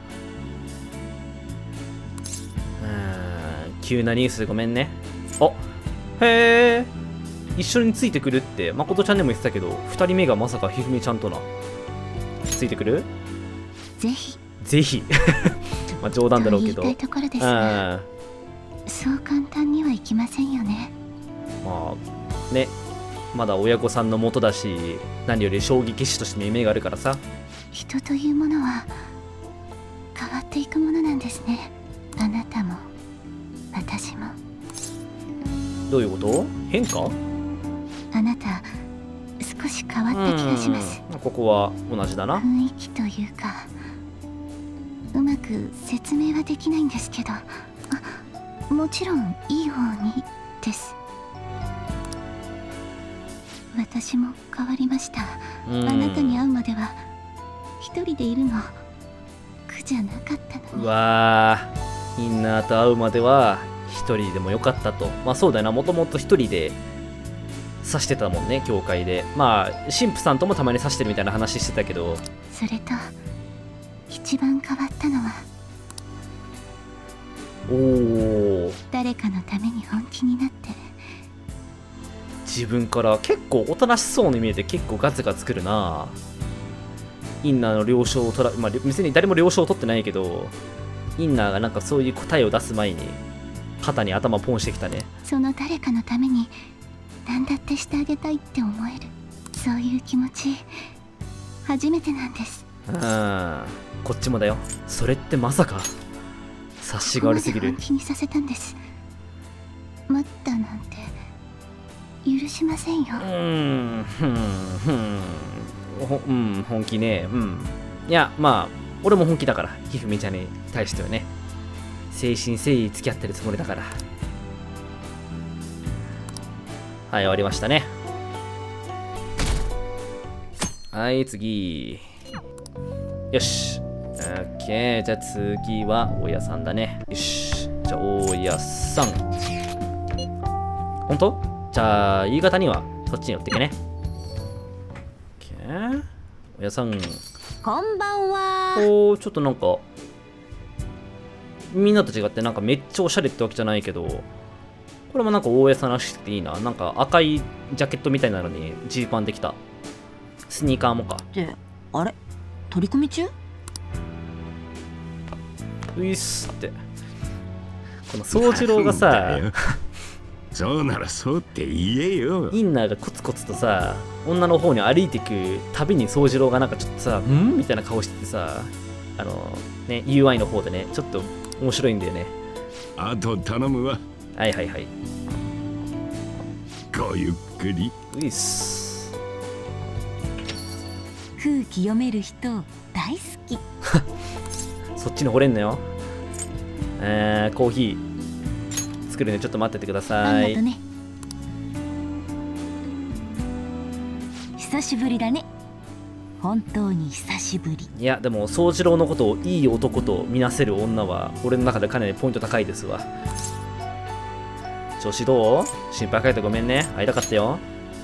急なニュースでごめんね。あ、へえ、一緒についてくるって誠ちゃんでも言ってたけど、2人目がまさかひふみちゃんとな。ついてくる？ ぜひぜひまあ冗談だろうけど、 言いたいところですが、そう簡単にはいきませんよね。 まあね、まだ親御さんの元だし、何より将棋棋士としての夢があるからさ。 人というものは変わっていくものなんですね。あなたも私も。 どういうこと？変化？ あなた少し変わった気がします。 ここは同じだな。 雰囲気というか、うまく説明はできないんですけど、もちろんいい方にです。私も変わりました。あなたに会うまでは一人でいるの苦じゃなかったのに。 うわー、インナーと会うまでは一人でもよかったと。まあそうだよな、もともと一人で指してたもんね、教会で。まあ神父さんともたまに指してるみたいな話してたけど。 それと一番変わったのは、誰かのために本気になって。 自分から結構おとなしそうに見えて結構ガツガツくるな。インナーの了承を取ら、まあ別に誰も了承を取ってないけど、インナーがなんかそういう答えを出す前に肩に頭ポンしてきたね。 その誰かのために何だってしてあげたいって思える、そういう気持ち初めてなんです。 こっちもだよ。それってまさか察しが悪すぎる。 本気にさせたんです。待ったなんて許しませんよ。 本気ね。いや、まあ俺も本気だから、ひふみちゃんに対してはね。誠心誠意付き合ってるつもりだから。はい、終わりましたね。はい、次。よし。オッケー。じゃあ次は大家さんだね。よし。じゃあ大家さん。本当？じゃあ夕方にはそっちに寄ってけね。オッケー。大家さん。 こんばんは。 おー、ちょっとなんかみんなと違ってなんかめっちゃおしゃれってわけじゃないけど、これもなんか大家さんらしくていいな。なんか赤いジャケットみたいなのにジーパンできた。スニーカーもか。 で、あれ取り込み中？ ういっすって。この宗次郎がさそうならそうって言えよ。 インナーがコツコツとさ女の方に歩いていくたびに宗次郎がなんかちょっとさみたいな顔しててさ、ね UI の方でねちょっと面白いんだよね。 あと頼むわ。 はいはいはい。 ごゆっくり。 ういっす。 空気読める人大好きそっちに惚れんのよ。コーヒー作るんでちょっと待っててください。 ありがとね。久しぶりだね。本当に久しぶり。 いやでも宗次郎のことをいい男とみなせる女は俺の中でかなりポイント高いですわ。調子どう？心配かけてごめんね。会いたかったよ。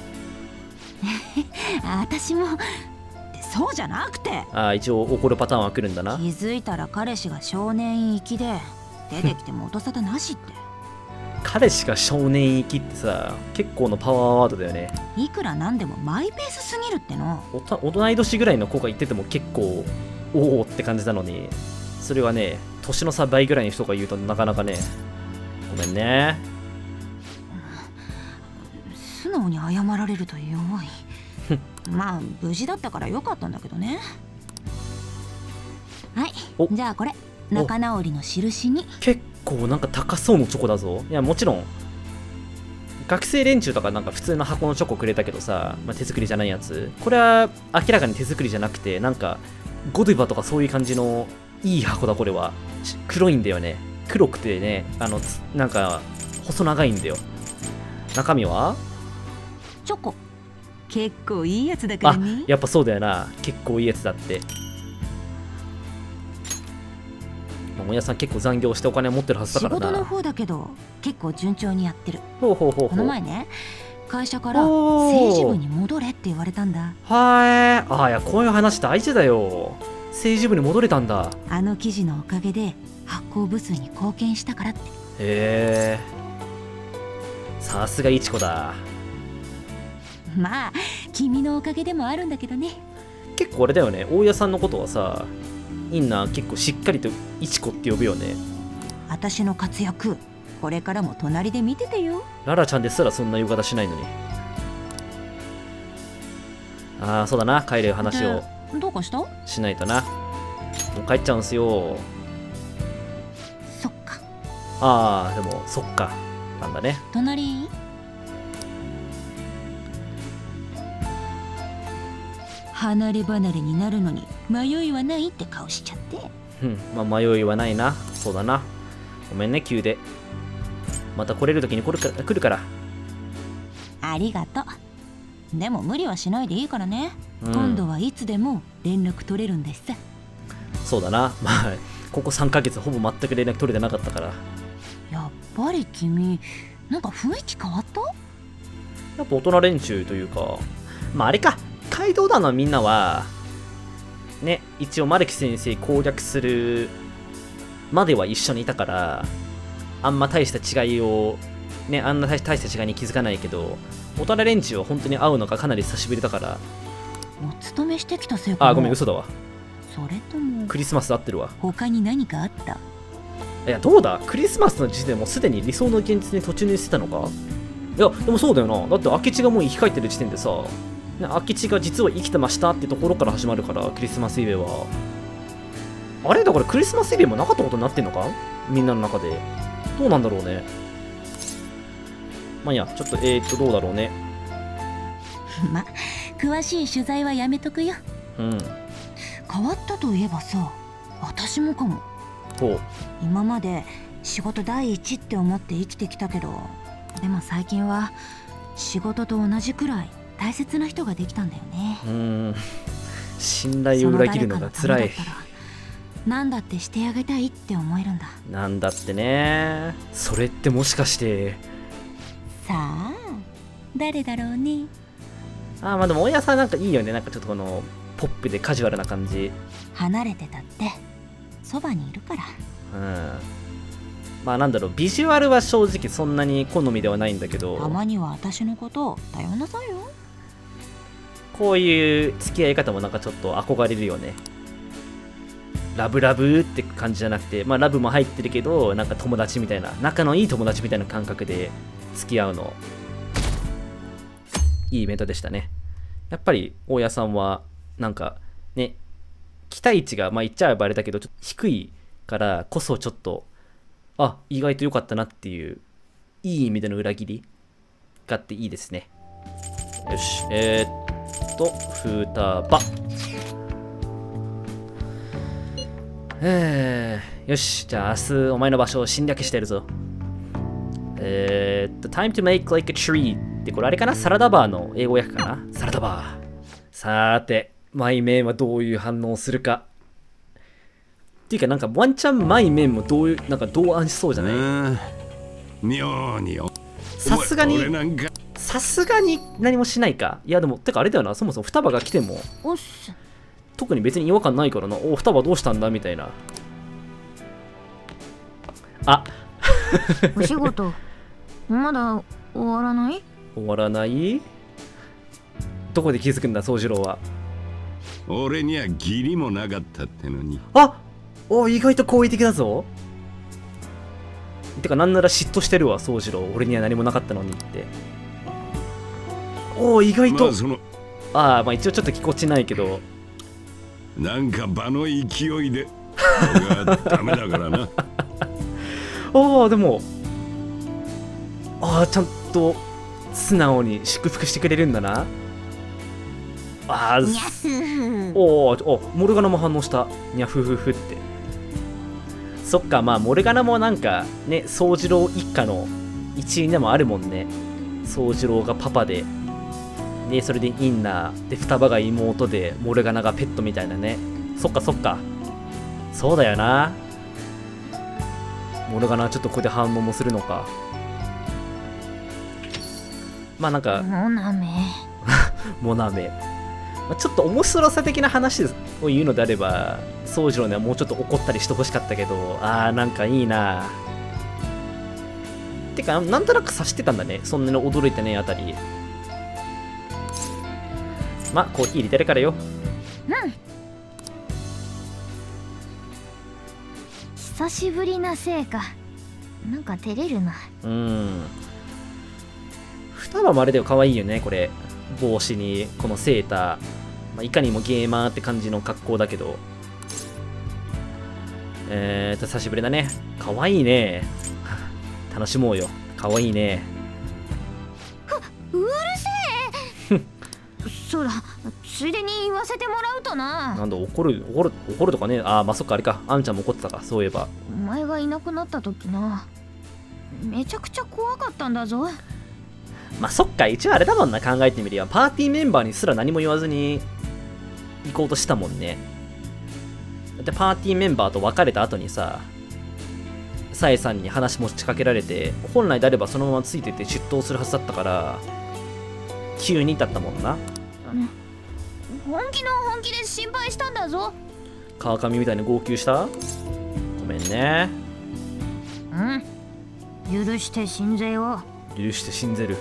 私も。そうじゃなくて。 一応怒るパターンは来るんだな。 気づいたら彼氏が少年行きで出てきても音沙汰なしって。 彼氏が少年行きってさ結構のパワーワードだよね。 いくらなんでもマイペースすぎるっての。 同い年ぐらいの子が言ってても結構おおって感じなのに、それはね年の差倍ぐらいの人が言うとなかなかね。ごめんね。 素直に謝られるという思いまあ無事だったからよかったんだけどね。はい、じゃあこれ仲直りの印に。 結構なんか高そうなチョコだぞ。いやもちろん学生連中とかなんか普通の箱のチョコくれたけどさ、まあ、手作りじゃないやつ。これは明らかに手作りじゃなくて、なんかゴディバとかそういう感じのいい箱だ。これは黒いんだよね。黒くてね、なんか細長いんだよ。中身はチョコ。結構いいやつだからね。 あ、やっぱそうだよな。結構いいやつだって。もやさん結構残業してお金持ってるはずだからな。 仕事の方だけど結構順調にやってる。 ほうほうほうほう。 この前ね、会社から政治部に戻れって言われたんだ。 はい。あ、いや、こういう話大事だよ。政治部に戻れたんだ。 あの記事のおかげで発行部数に貢献したからって。 へえ、さすがいちこだ。 まあ君のおかげでもあるんだけどね。 結構あれだよね、大家さんのことはさ、インナー結構しっかりといちこって呼ぶよね。 私の活躍これからも隣で見ててよ。 ララちゃんですらそんな呼び方しないのに。ああ、そうだな、帰る話をどうかしたしないとな。もう帰っちゃうんすよ。 そっか。 ああ、でもそっかなんだね。 隣離れ離れになるのに迷いはないって顔しちゃって。 まあ迷いはないな。そうだな。ごめんね、急で。また来れる時に来るから。 ありがとう。でも無理はしないでいいからね。今度はいつでも連絡取れるんです。 そうだな。まあここ3ヶ月ほぼ全く連絡取れてなかったから。 やっぱり君なんか雰囲気変わった？ やっぱ大人連中というか、まああれか、街道団のみんなはね、一応マルキ先生攻略するまでは一緒にいたから、あんま大した違いをね、あんな大した違いに気づかないけど、大人連中は本当に会うのがかなり久しぶりだから。 お勤めしてきたせいかな。 あ、ごめん、嘘だわ。 それともクリスマスで合ってるわ。 他に何かあった？ いや、どうだ、クリスマスの時点でもうすでに理想の現実に突入してたのか。いや、でもそうだよな。だって明智がもう生き返ってる時点でさ、明智が実は生きてましたってところから始まるから、クリスマスイベは。あれだからクリスマスイベもなかったことになってんのか、みんなの中で。どうなんだろうね。まあいいや、ちょっとどうだろうね。 ま、詳しい取材はやめとくよ。変わったといえばさ、私もかも。今まで仕事第一って思って生きてきたけど、でも最近は仕事と同じくらい大切な人ができたんだよね。 信頼を裏切るのが辛い。 なんだってしてあげたいって思えるんだ。 なんだってね。それってもしかしてさあ誰だろうね。 まあでも大家さんなんかいいよね。なんかちょっとこのポップでカジュアルな感じ。 離れてたってそばにいるから。 まあなんだろう、ビジュアルは正直そんなに好みではないんだけど、 たまには私のことを頼んなさいよ。 こういう付き合い方もなんかちょっと憧れるよね。ラブラブって感じじゃなくて、まあラブも入ってるけど、なんか友達みたいな、仲のいい友達みたいな感覚で付き合うの、いいイベントでしたね。やっぱり大家さんはなんかね、期待値がまあ言っちゃえばあれだけどちょっと低いからこそ、ちょっと意外と良かったなっていう、いい意味での裏切りがあっていいですね。よし、双葉。よし、じゃあ明日お前の場所を侵略してやるぞ。time to make like a tree ってこれあれかな、サラダバーの英語訳かな。サラダバー。さーて、マイメンはどういう反応をするか。っていうかなんかワンチャンマイメンもどういうなんか同案しそうじゃない？さすがに何もしないか。いやでもてかあれだよな、そもそも双葉が来ても特に別に違和感ないからな。お、双葉どうしたんだみたいな。 お仕事まだ終わらない？ 終わらない？どこで気づくんだ宗次郎は。 俺には義理もなかったってのに。 意外と好意的だぞ。てかなんなら嫉妬してるわ宗次郎、俺には何もなかったのにって。意外とまあ一応ちょっとぎこちないけど、 なんか場の勢いでダメだからな。 でもちゃんと素直に祝福してくれるんだな。あー、おモルガナも反応した。にゃふふふって。そっか、まあモルガナもなんかね、宗次郎一家の一員でもあるもんね。宗次郎がパパで、ね、それでインナーで双葉が妹で、モルガナがペットみたいなね。そっかそっか、そうだよな。モルガナはちょっとここで反応もするのか。まあなんかモナメモナメ、ちょっと面白さ的な話を言うのであれば、宗次郎にはもうちょっと怒ったりしてほしかったけど、なんかいいな。てか、なんとなく察してたんだね。そんなに驚いてねえあたり。まあ、コーヒー入れてるからよ。 久しぶりなせいか。なんか照れるな。 双葉もあれだよ、可愛いよね、これ。帽子に、このセーター。いかにもゲーマーって感じの格好だけど。久しぶりだね。可愛いね。楽しもうよ。可愛いね。 うるせえそうだ、ついでに言わせてもらうとな。 なんだ、怒るとかね。まあそっか、あれか。あんちゃんも怒ってたか、そういえば。 お前がいなくなった時な、めちゃくちゃ怖かったんだぞ。 まあそっか、一応あれだもんな、考えてみりゃ。パーティーメンバーにすら何も言わずに行こうとしたもんね。だってパーティーメンバーと別れた後にさ、サエさんに話持ちかけられて、本来であればそのままついてて出頭するはずだったから、急にだったもんな。 本気で心配したんだぞ。 川上みたいに号泣した？ごめんね。 許して信ぜよう。許して信ぜる。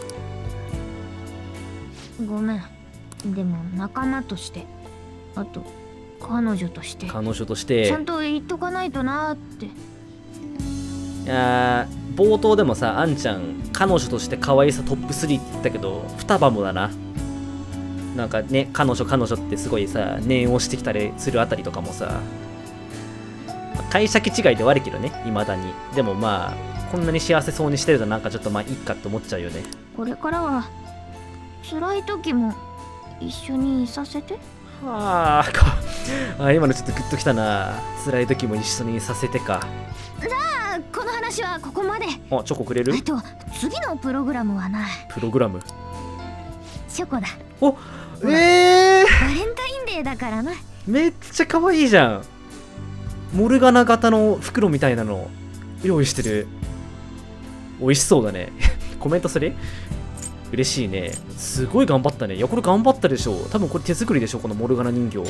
ごめん。でも仲間として、あと彼女としてちゃんと言っとかないとなーって。 いや冒頭でもさ、あんちゃん彼女として可愛さトップ3って言ったけど、双葉もだな。なんかね、彼女ってすごいさ、念をしてきたりするあたりとかもさ、解釈違いではあるけどね、未だに。でもまあこんなに幸せそうにしてると、なんかちょっとまあいいかって思っちゃうよね。 これからは辛い時も一緒にいさせて。 今のちょっとグッときたな。辛い時も一緒にいさせてか。 じゃあこの話はここまで。 チョコくれる？ 次のプログラムはな。 プログラム？ チョコだ。 バレンタインデーだからな。 めっちゃ可愛いじゃん。モルガナ型の袋みたいなの用意してる。美味しそうだね。コメントする？嬉しいね。すごい頑張ったね。いや、これ頑張ったでしょ。多分これ手作りでしょ、このモルガナ人形。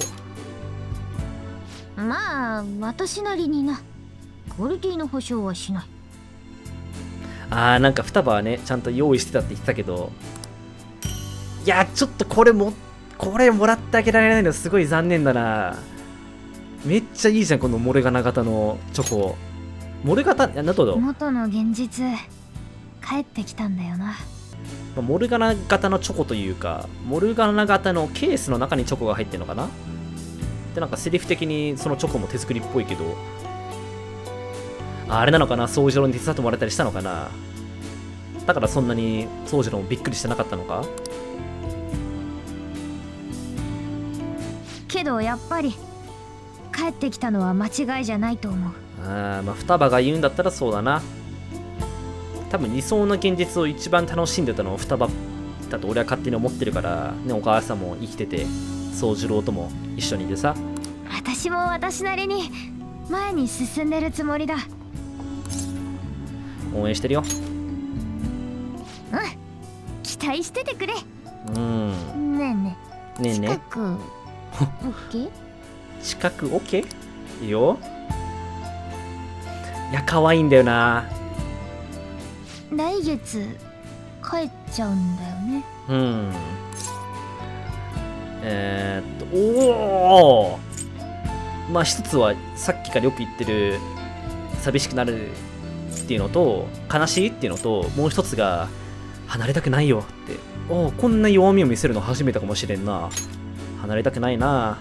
まあ私なりにな。クオリティの保証はしない。 なんか双葉はね、ちゃんと用意してたって言ってたけど、いや、ちょっとこれもらってあげられないのすごい残念だな。めっちゃいいじゃん、このモルガナ型のチョコ。モルガナ、 元の現実帰ってきたんだよな。 モルガナ型のチョコというか、モルガナ型のケースの中にチョコが入ってるのかな。で、なんかセリフ的にそのチョコも手作りっぽいけど、あれなのかな、宗次郎に手伝ってもらったりしたのかな。だからそんなに宗次郎もびっくりしてなかったのか。 けどやっぱり帰ってきたのは間違いじゃないと思う。 まあ双葉が言うんだったらそうだな。多分理想の現実を一番楽しんでたのは双葉だと俺は勝手に思ってるからね。お母さんも生きてて、宗次郎とも一緒にいてさ。 私も私なりに前に進んでるつもりだ。 応援してるよ。 期待しててくれ。 ねえね近くオッケー？ 近くオッケー？いいよ。いや、可愛いんだよな。 来月帰っちゃうんだよね。 まあ一つはさっきからよく言ってる寂しくなるっていうのと悲しいっていうのと、もう一つが離れたくないよって。こんな弱みを見せるの初めてかもしれんな。離れたくないな。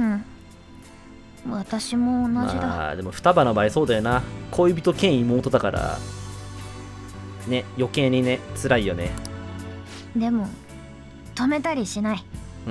私も同じだ。 でも双葉の場合そうだよな。恋人兼妹だからね、余計にね辛いよね。 でも止めたりしない。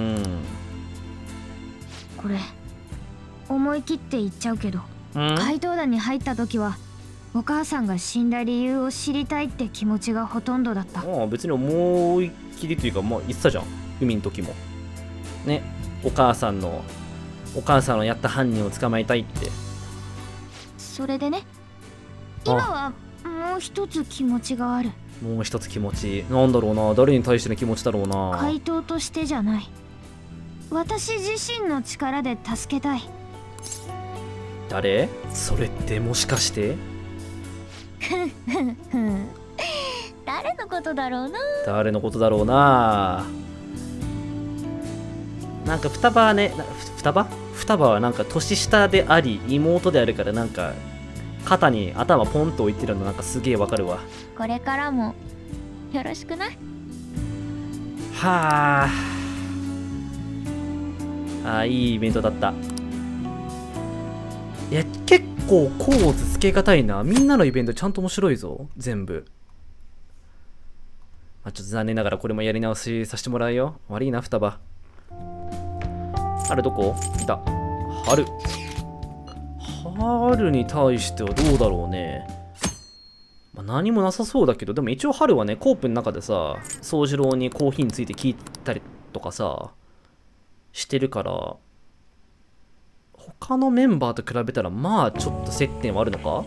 これ思い切って言っちゃうけど、怪盗団に入った時はお母さんが死んだ理由を知りたいって気持ちがほとんどだった。 別に思い切りというか、まあ言ってたじゃん、海の時もね。お母さんのやった犯人を捕まえたいって。 それでね、今はもう一つ気持ちがある。 もう一つ気持ちなんだろうな。誰に対しての気持ちだろうな。 怪盗としてじゃない、私自身の力で助けたい。 誰？それってもしかして誰のことだろうな。 誰のことだろうな。なんか双葉はね、双葉はなんか年下であり妹であるから、なんか肩に頭ポンと置いてるのなんかすげえわかるわ。 これからもよろしくな。 はあ、いいイベントだった。いや、結構コーズつけがたいな。みんなのイベントちゃんと面白いぞ、全部。ちょっと残念ながらこれもやり直しさせてもらうよ。悪いな、双葉。春どこいた。春に対してはどうだろうね。何もなさそうだけど、でも一応春はね、コープの中でさ、宗次郎にコーヒーについて聞いたりとかさ、してるから、他のメンバーと比べたらまあちょっと接点はあるのか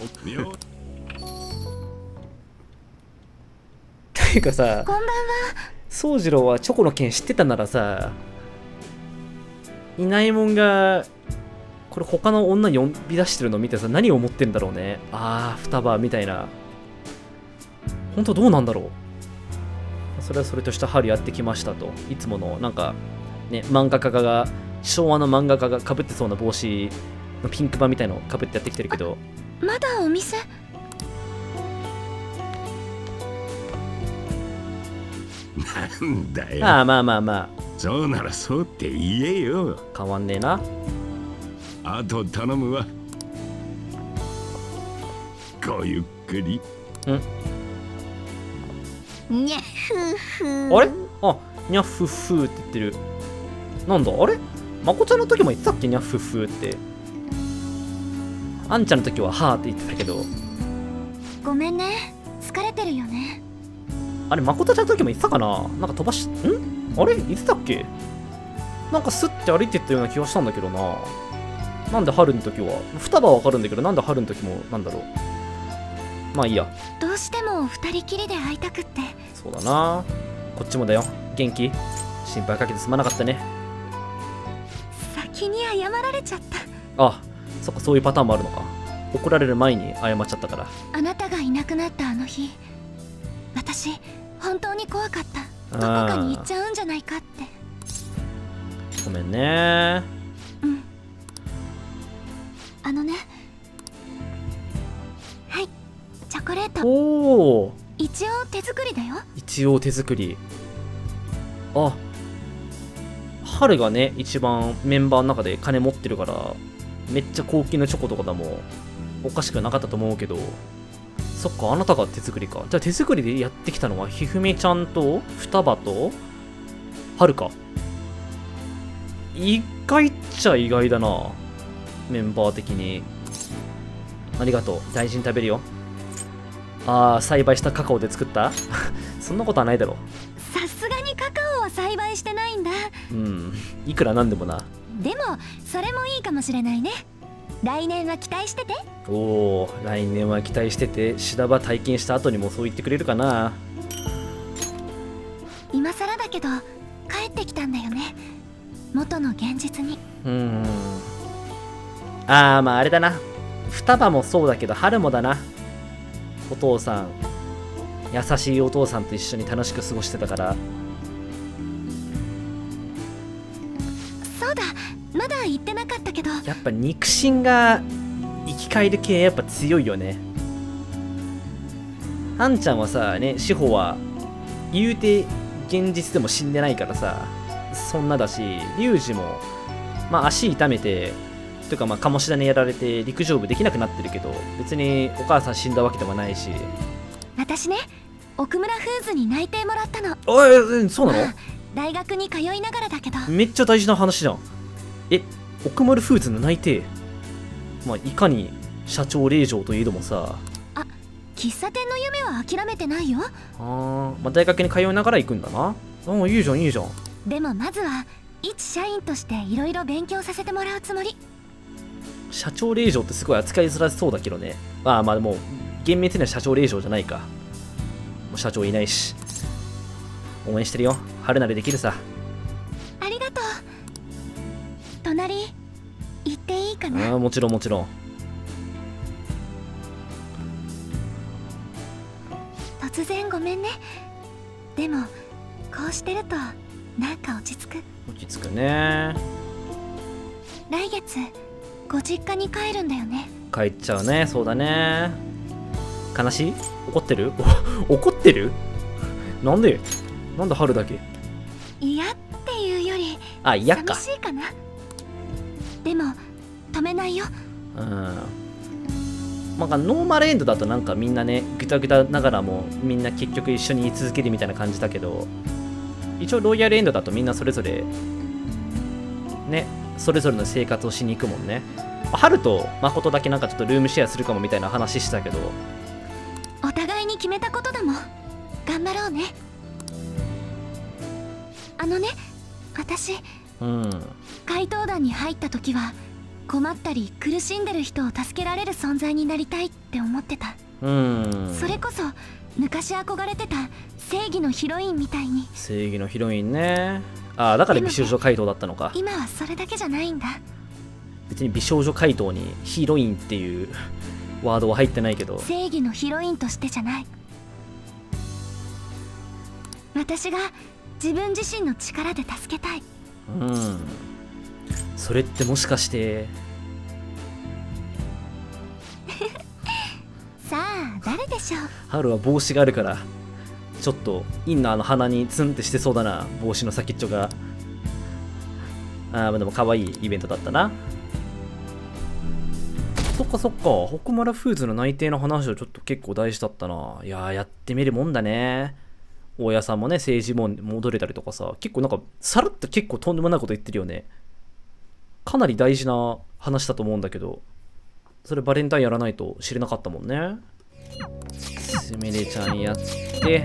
というかさ、 こんばんは。 宗次郎はチョコの件知ってたならさ、いないもんがこれ他の女呼び出してるの見てさ、何を思ってんだろうね。双葉みたいな。本当どうなんだろう。それはそれとして春やってきましたと。いつものなんかね、漫画家が昭和の漫画家がかぶってそうな帽子のピンク版みたいのをかぶってやってきてるけど。 まだお店？ なんだよ。 まあそうならそうって言えよ。 変わんねえな。 あと頼むわ。ごゆっくり。 にゃふふ。 あれ？にゃふふって言ってる。なんだあれ？まこちゃんの時も言ってたっけ？にゃふふって。あんちゃんの時ははーって言ってたけど。 ごめんね、疲れてるよね。 あれ、まことちゃんの時も言ってたかな。なんか飛ばし、あれ言ってたっけ？なんかスッて歩いてったような気がしたんだけどな。なんで春の時は、双葉はわかるんだけど、なんで春の時もなんだろう。まあいいや。 どうしても二人きりで会いたくって。 そうだな。こっちもだよ。元気？心配かけてすまなかったね。 先に謝られちゃった。 そっか、そういうパターンもあるのか。怒られる前に謝っちゃったから。 あなたがいなくなったあの日、私本当に怖かった。どこかに行っちゃうんじゃないかって。 ごめんね。 はい、チョコレート。 おお、 一応手作りだよ。 一応手作り。春がね、一番メンバーの中で金持ってるから、めっちゃ高級なチョコとかでもおかしくなかったと思うけど。そっか、あなたが手作りか。じゃあ手作りでやってきたのはひふみちゃんと双葉と春か。意外っちゃ意外だな、メンバー的に。ありがとう、大事に食べるよ。栽培したカカオで作ったそんなことはないだろ。 さすがにカカオは栽培してないんだ。 いくらなんでもな。 でもそれもいいかもしれないね。来年は期待してて。 来年は期待してて。シダバ体験した後にもそう言ってくれるかな。 今更だけど帰ってきたんだよね、元の現実に。 まああれだな、双葉もそうだけど春もだな。お父さん、優しいお父さんと一緒に楽しく過ごしてたから。 そうだ、まだ言ってなかったけど、 やっぱ肉親が生き返る系やっぱ強いよね。あんちゃんはさね、志保は言うて現実でも死んでないからさ、そんなだし、龍二も足痛めてというか鴨志田にやられて陸上部できなくなってるけど、別にお母さん死んだわけでもないし。 私ね、 奥村フーズに内定もらったの。 そうなの？ 大学に通いながらだけど。 めっちゃ大事な話じゃん。奥村フーズの内定。まあいかに社長令嬢といえどもさ。 喫茶店の夢は諦めてないよ。 まあ大学に通いながら行くんだな。いいじゃんいいじゃん。 でもまずは一社員としていろいろ勉強させてもらうつもり。 社長令嬢ってすごい扱いづらそうだけどね。まあでも厳密には社長令嬢じゃないか。もう社長いないし。応援してるよ。春ならできるさ。 ありがとう。隣行っていいかな？ もちろんもちろん。 突然ごめんね。でもこうしてるとなんか落ち着く。 落ち着くね。 来月ご実家に帰るんだよね。 帰っちゃうね。そうだね。悲しい？怒ってる？怒ってる？なんで春だけ？ 嫌っていうより嫌か。 寂しいかな。でも止めないよ。 なんかノーマルエンドだとなんかみんなねぐたぐたながらもみんな結局一緒に居続けるみたいな感じだけど、一応ロイヤルエンドだとみんなそれぞれねそれぞれの生活をしに行くもんね。春と誠だけなんかちょっとルームシェアするかもみたいな話してたけど、 お互いに決めたことだもん。頑張ろうね。私、怪盗団に入った時は困ったり苦しんでる人を助けられる存在になりたいって思ってた。それこそ昔憧れてた正義のヒロインみたいに。 正義のヒロインね。だから美少女怪盗だったのか。 今はそれだけじゃないんだ。 別に美少女怪盗にヒロインっていうワードは入ってないけど、 正義のヒロインとしてじゃない。私が自分自身の力で助けたい。 それってもしかしてさあ誰でしょう。 春は帽子があるからちょっとインナーの鼻にツンってしてそうだな、帽子の先っちょが。でも可愛いイベントだったな。そっかそっか、北村フーズの内定の話はちょっと結構大事だったな。いやー、やってみるもんだね。大家さんもね、政治も戻れたりとかさ、結構なんかさらっと結構とんでもないこと言ってるよね。かなり大事な話だと思うんだけど、それバレンタインやらないと知れなかったもんね。すみれちゃんやって、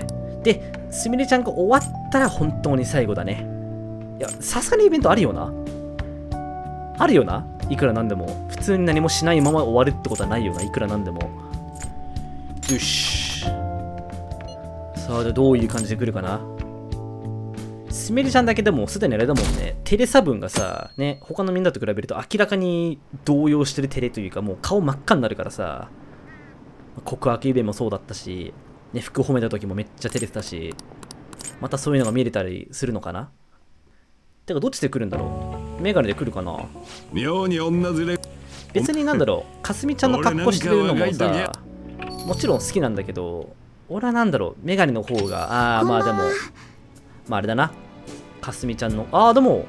で、すみれちゃんが終わったら本当に最後だね。いや、さすがにイベントあるよな。あるよな。いくらなんでも。普通に何もしないまま終わるってことはないよな。いくらなんでも。よし。さあ、でどういう感じで来るかな。すみれちゃんだけでもすでにあれだもんね。テレ差分がさ、ね、他のみんなと比べると明らかに動揺してるテレというか、もう顔真っ赤になるからさ。告白イベントもそうだったし、ね、服褒めた時もめっちゃ照れてたし、またそういうのが見れたりするのかな。てかどっちで来るんだろう。メガネで来るかな。 妙に女連れ。 別になんだろう、かすみちゃんの格好してるのもさ、もちろん好きなんだけど、俺はなんだろう、メガネの方が、まあでも、まああれだな、かすみちゃんの、でも、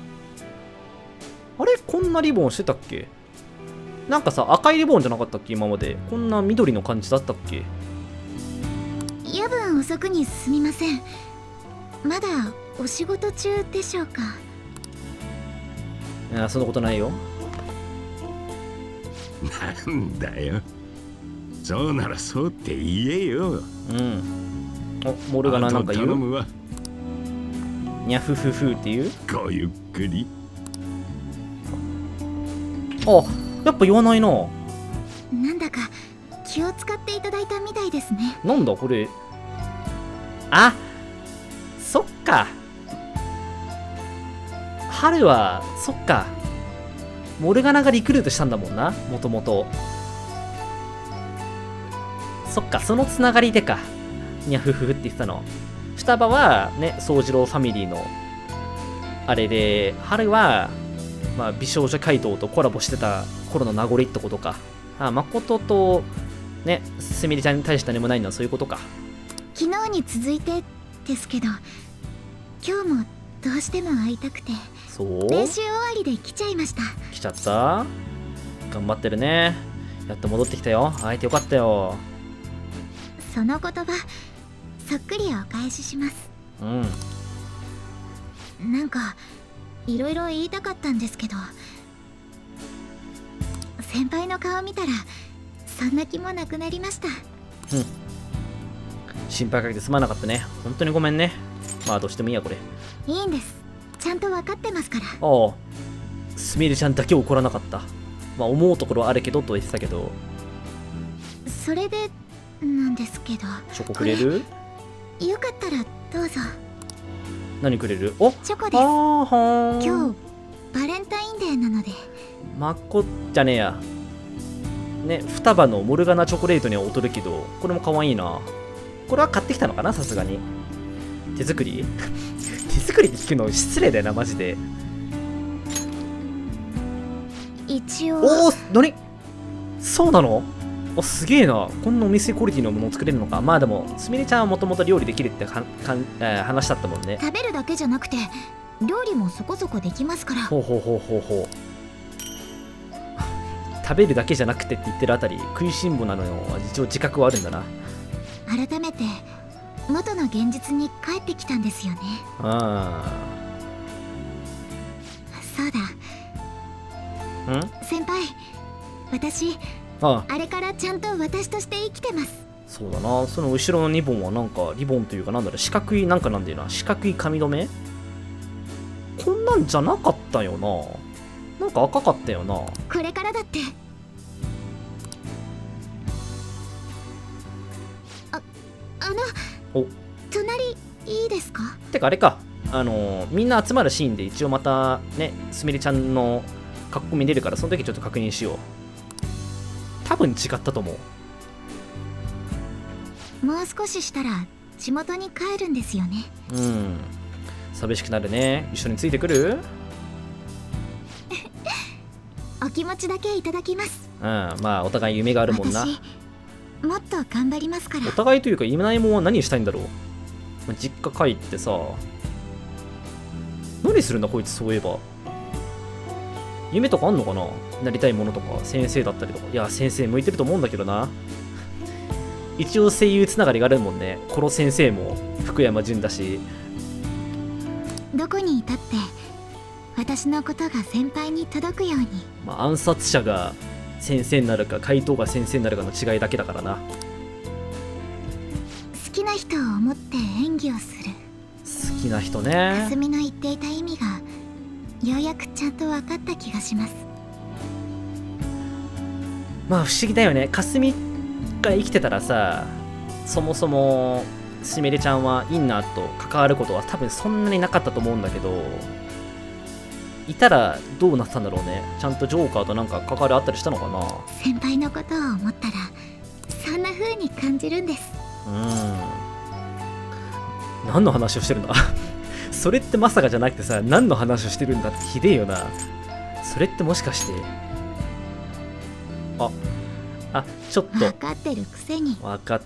あれこんなリボンしてたっけ。なんかさ、赤いリボンじゃなかったっけ今まで。こんな緑の感じだったっけ。 夜分遅くにすみません。まだお仕事中でしょうか。 いや、そんなことないよ。 なんだよ。そうならそうって言えよ。 モルガナなんか言う？にゃふふふって言う？ ごゆっくり。 やっぱ言わないな。 なんだか気を使っていただいたみたいですね。 なんだこれ。そっか。春はそっか。モルガナがリクルートしたんだもんな、もともと。そっか、そのつながりでか。にゃふふふって言ってたの。双葉はね、宗次郎ファミリーのあれで、春はまあ美少女怪盗とコラボしてた頃の名残ってことか。誠とね、すみれちゃんに対して何もないのはそういうことか。 昨日に続いてですけど、今日もどうしても会いたくて、練習終わりで来ちゃいました。 来ちゃった。頑張ってるね。やっと戻ってきたよ。会えてよかったよ。 その言葉そっくりお返しします。 うん。 なんかいろいろ言いたかったんですけど、先輩の顔見たらそんな気もなくなりました。うん。 心配かけてすまなかったね。本当にごめんね。まあどうしてもいいやこれ。 いいんです。ちゃんと分かってますから。 ああ、すみれちゃんだけ怒らなかった。まあ思うところあるけどと言ってたけど。 それでなんですけど。 チョコくれる？ よかったらどうぞ。 何くれる？お、 チョコです。今日バレンタインデーなので。 まこじゃねえや。ね、双葉のモルガナチョコレートには劣るけど、これも可愛いな。これは買ってきたのかな、さすがに。手作り手作りって聞くの失礼だよな、マジで。 一応。 おお、何？そうなの？お、すげえな。こんなお店クオリティのものを作れるのか。まあでも、すみれちゃんはもともと料理できるって話だったもんね。 食べるだけじゃなくて、料理もそこそこできますから。 ほうほうほうほうほう。食べるだけじゃなくてって言ってるあたり、食いしん坊なのよ。一応自覚はあるんだな。 改めて元の現実に帰ってきたんですよね。 ああ。 そうだ。先輩、私あれからちゃんと私として生きてます。 そうだな。その後ろのリボンはなんかリボンというかなんだろう、四角いなんかなんだよな、四角い髪留め。こんなんじゃなかったよな。なんか赤かったよな。これからだって。 お、 隣いいですか？ てかあれか、みんな集まるシーンで一応またね、すみれちゃんの格好見れるから、その時ちょっと確認しよう。多分違ったと思う。もう少ししたら地元に帰るんですよね。 うん、寂しくなるね。一緒についてくる？ お気持ちだけいただきます。 うん、まあお互い夢があるもんな。 もっと頑張りますから。 お互いというか、今ないもんは何したいんだろう。実家帰ってさ、何するんだこいつ。そういえば夢とかあんのかな。なりたいものとか、先生だったりとか。いや、先生向いてると思うんだけどな。一応声優つながりがあるもんね。コロ先生も福山潤だし。 どこにいたって私のことが先輩に届くように。 まあ、暗殺者が先生になるか怪盗が先生になるかの違いだけだからな。 好きな人を思って演技をする。 好きな人ね。 かすみの言っていた意味がようやくちゃんと分かった気がします。 まあ不思議だよね。かすみが生きてたらさ、そもそもすみれちゃんはインナーと関わることは多分そんなになかったと思うんだけど、いたらどうなったんだろうね。ちゃんとジョーカーとなんか関わりあったりしたのかな。 先輩のことを思ったらそんな風に感じるんです。 何の話をしてるんだそれってまさかじゃなくてさ、何の話をしてるんだってひでえよな。それってもしかしてちょっと分かってるくせに。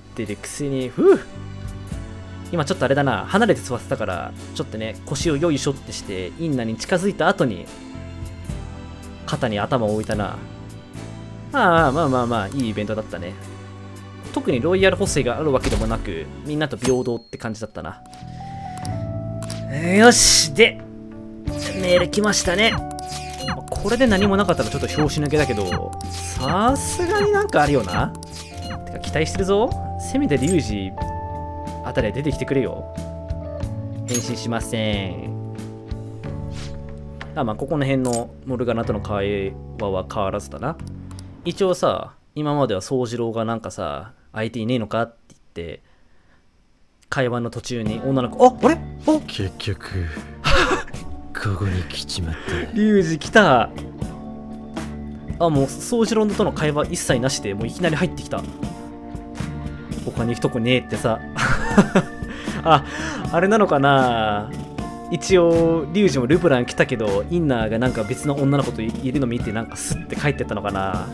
今ちょっとあれだな、離れて座ってたからちょっとね、腰をよいしょってしてインナに近づいた後に肩に頭を置いたな。まあいいイベントだったね。特にロイヤル補正があるわけでもなく、みんなと平等って感じだったな。よし、でメール来ましたね。これで何もなかったらちょっと拍子抜けだけど、さすがになんかあるよな。てか期待してるぞ。せめてリュウジあたりで出てきてくれよ。返信しません。まあここの辺のモルガナとの会話は変わらずだな。一応さ、今までは宗次郎がなんかさ、相手いねえのかって言って会話の途中に女の子、あれ結局ここに来ちまった。 リュウジ来た。もう宗次郎との会話一切なしでもういきなり入ってきた。他に行くとこねえってさあれなのかな。一応リュウジもルブラン来たけど、インナーがなんか別の女の子といるの見てなんかスッて帰ってったのかな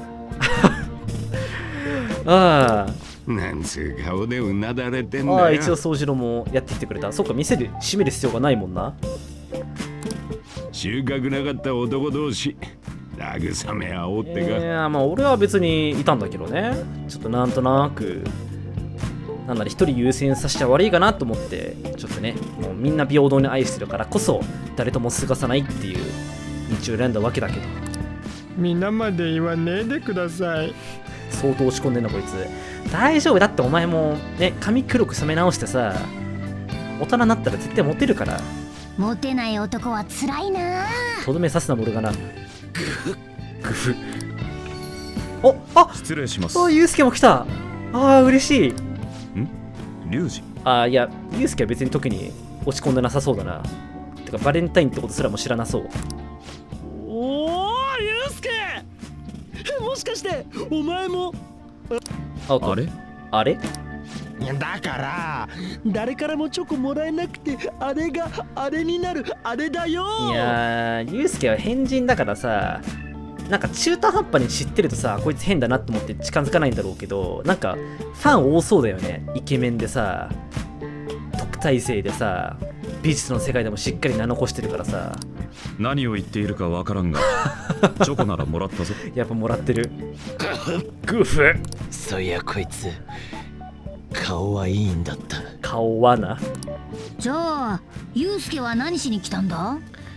なんつう顔でうなだれてんだよ。 一応宗次郎もやってきてくれた。そっか、店で閉める必要がないもんな。 収穫なかった男同士慰め合おうってか。 まあ俺は別にいたんだけどね。ちょっとなんとなくなんなら一人優先させちゃ悪いかなと思って、ちょっとね、もうみんな平等に愛してるからこそ誰とも過ごさないっていう道を選んだわけだけど、 皆まで言わねえでください。 相当落ち込んでんなこいつ。大丈夫だって、お前もね、髪黒く染め直してさ、大人になったら絶対モテるから。 モテない男は辛いな。 とどめさすなもるがな。グフ。お、あ、 失礼します。 あ、ユウスケも来た。ああ、嬉しい。 リュウジ。 ああ、いや、ユウスケは別に特に落ち込んでなさそうだな。てかバレンタインってことすらも知らなそう。 おお、ユウスケ、もしかしてお前も。 あれあれだから誰からもチョコもらえなくて、あれがあれになるあれだよ。 いやー、ユウスケは変人だからさ、なんか中途半端に知ってるとさ、こいつ変だなって思って近づかないんだろうけど、なんかファン多そうだよね。イケメンでさ、特待生でさ、美術の世界でもしっかり名残してるからさ。 何を言っているかわからんがチョコならもらったぞ。 やっぱもらってる。グフ。 そういやこいつ顔はいいんだった。 顔はな。 じゃあユウスケは何しに来たんだ？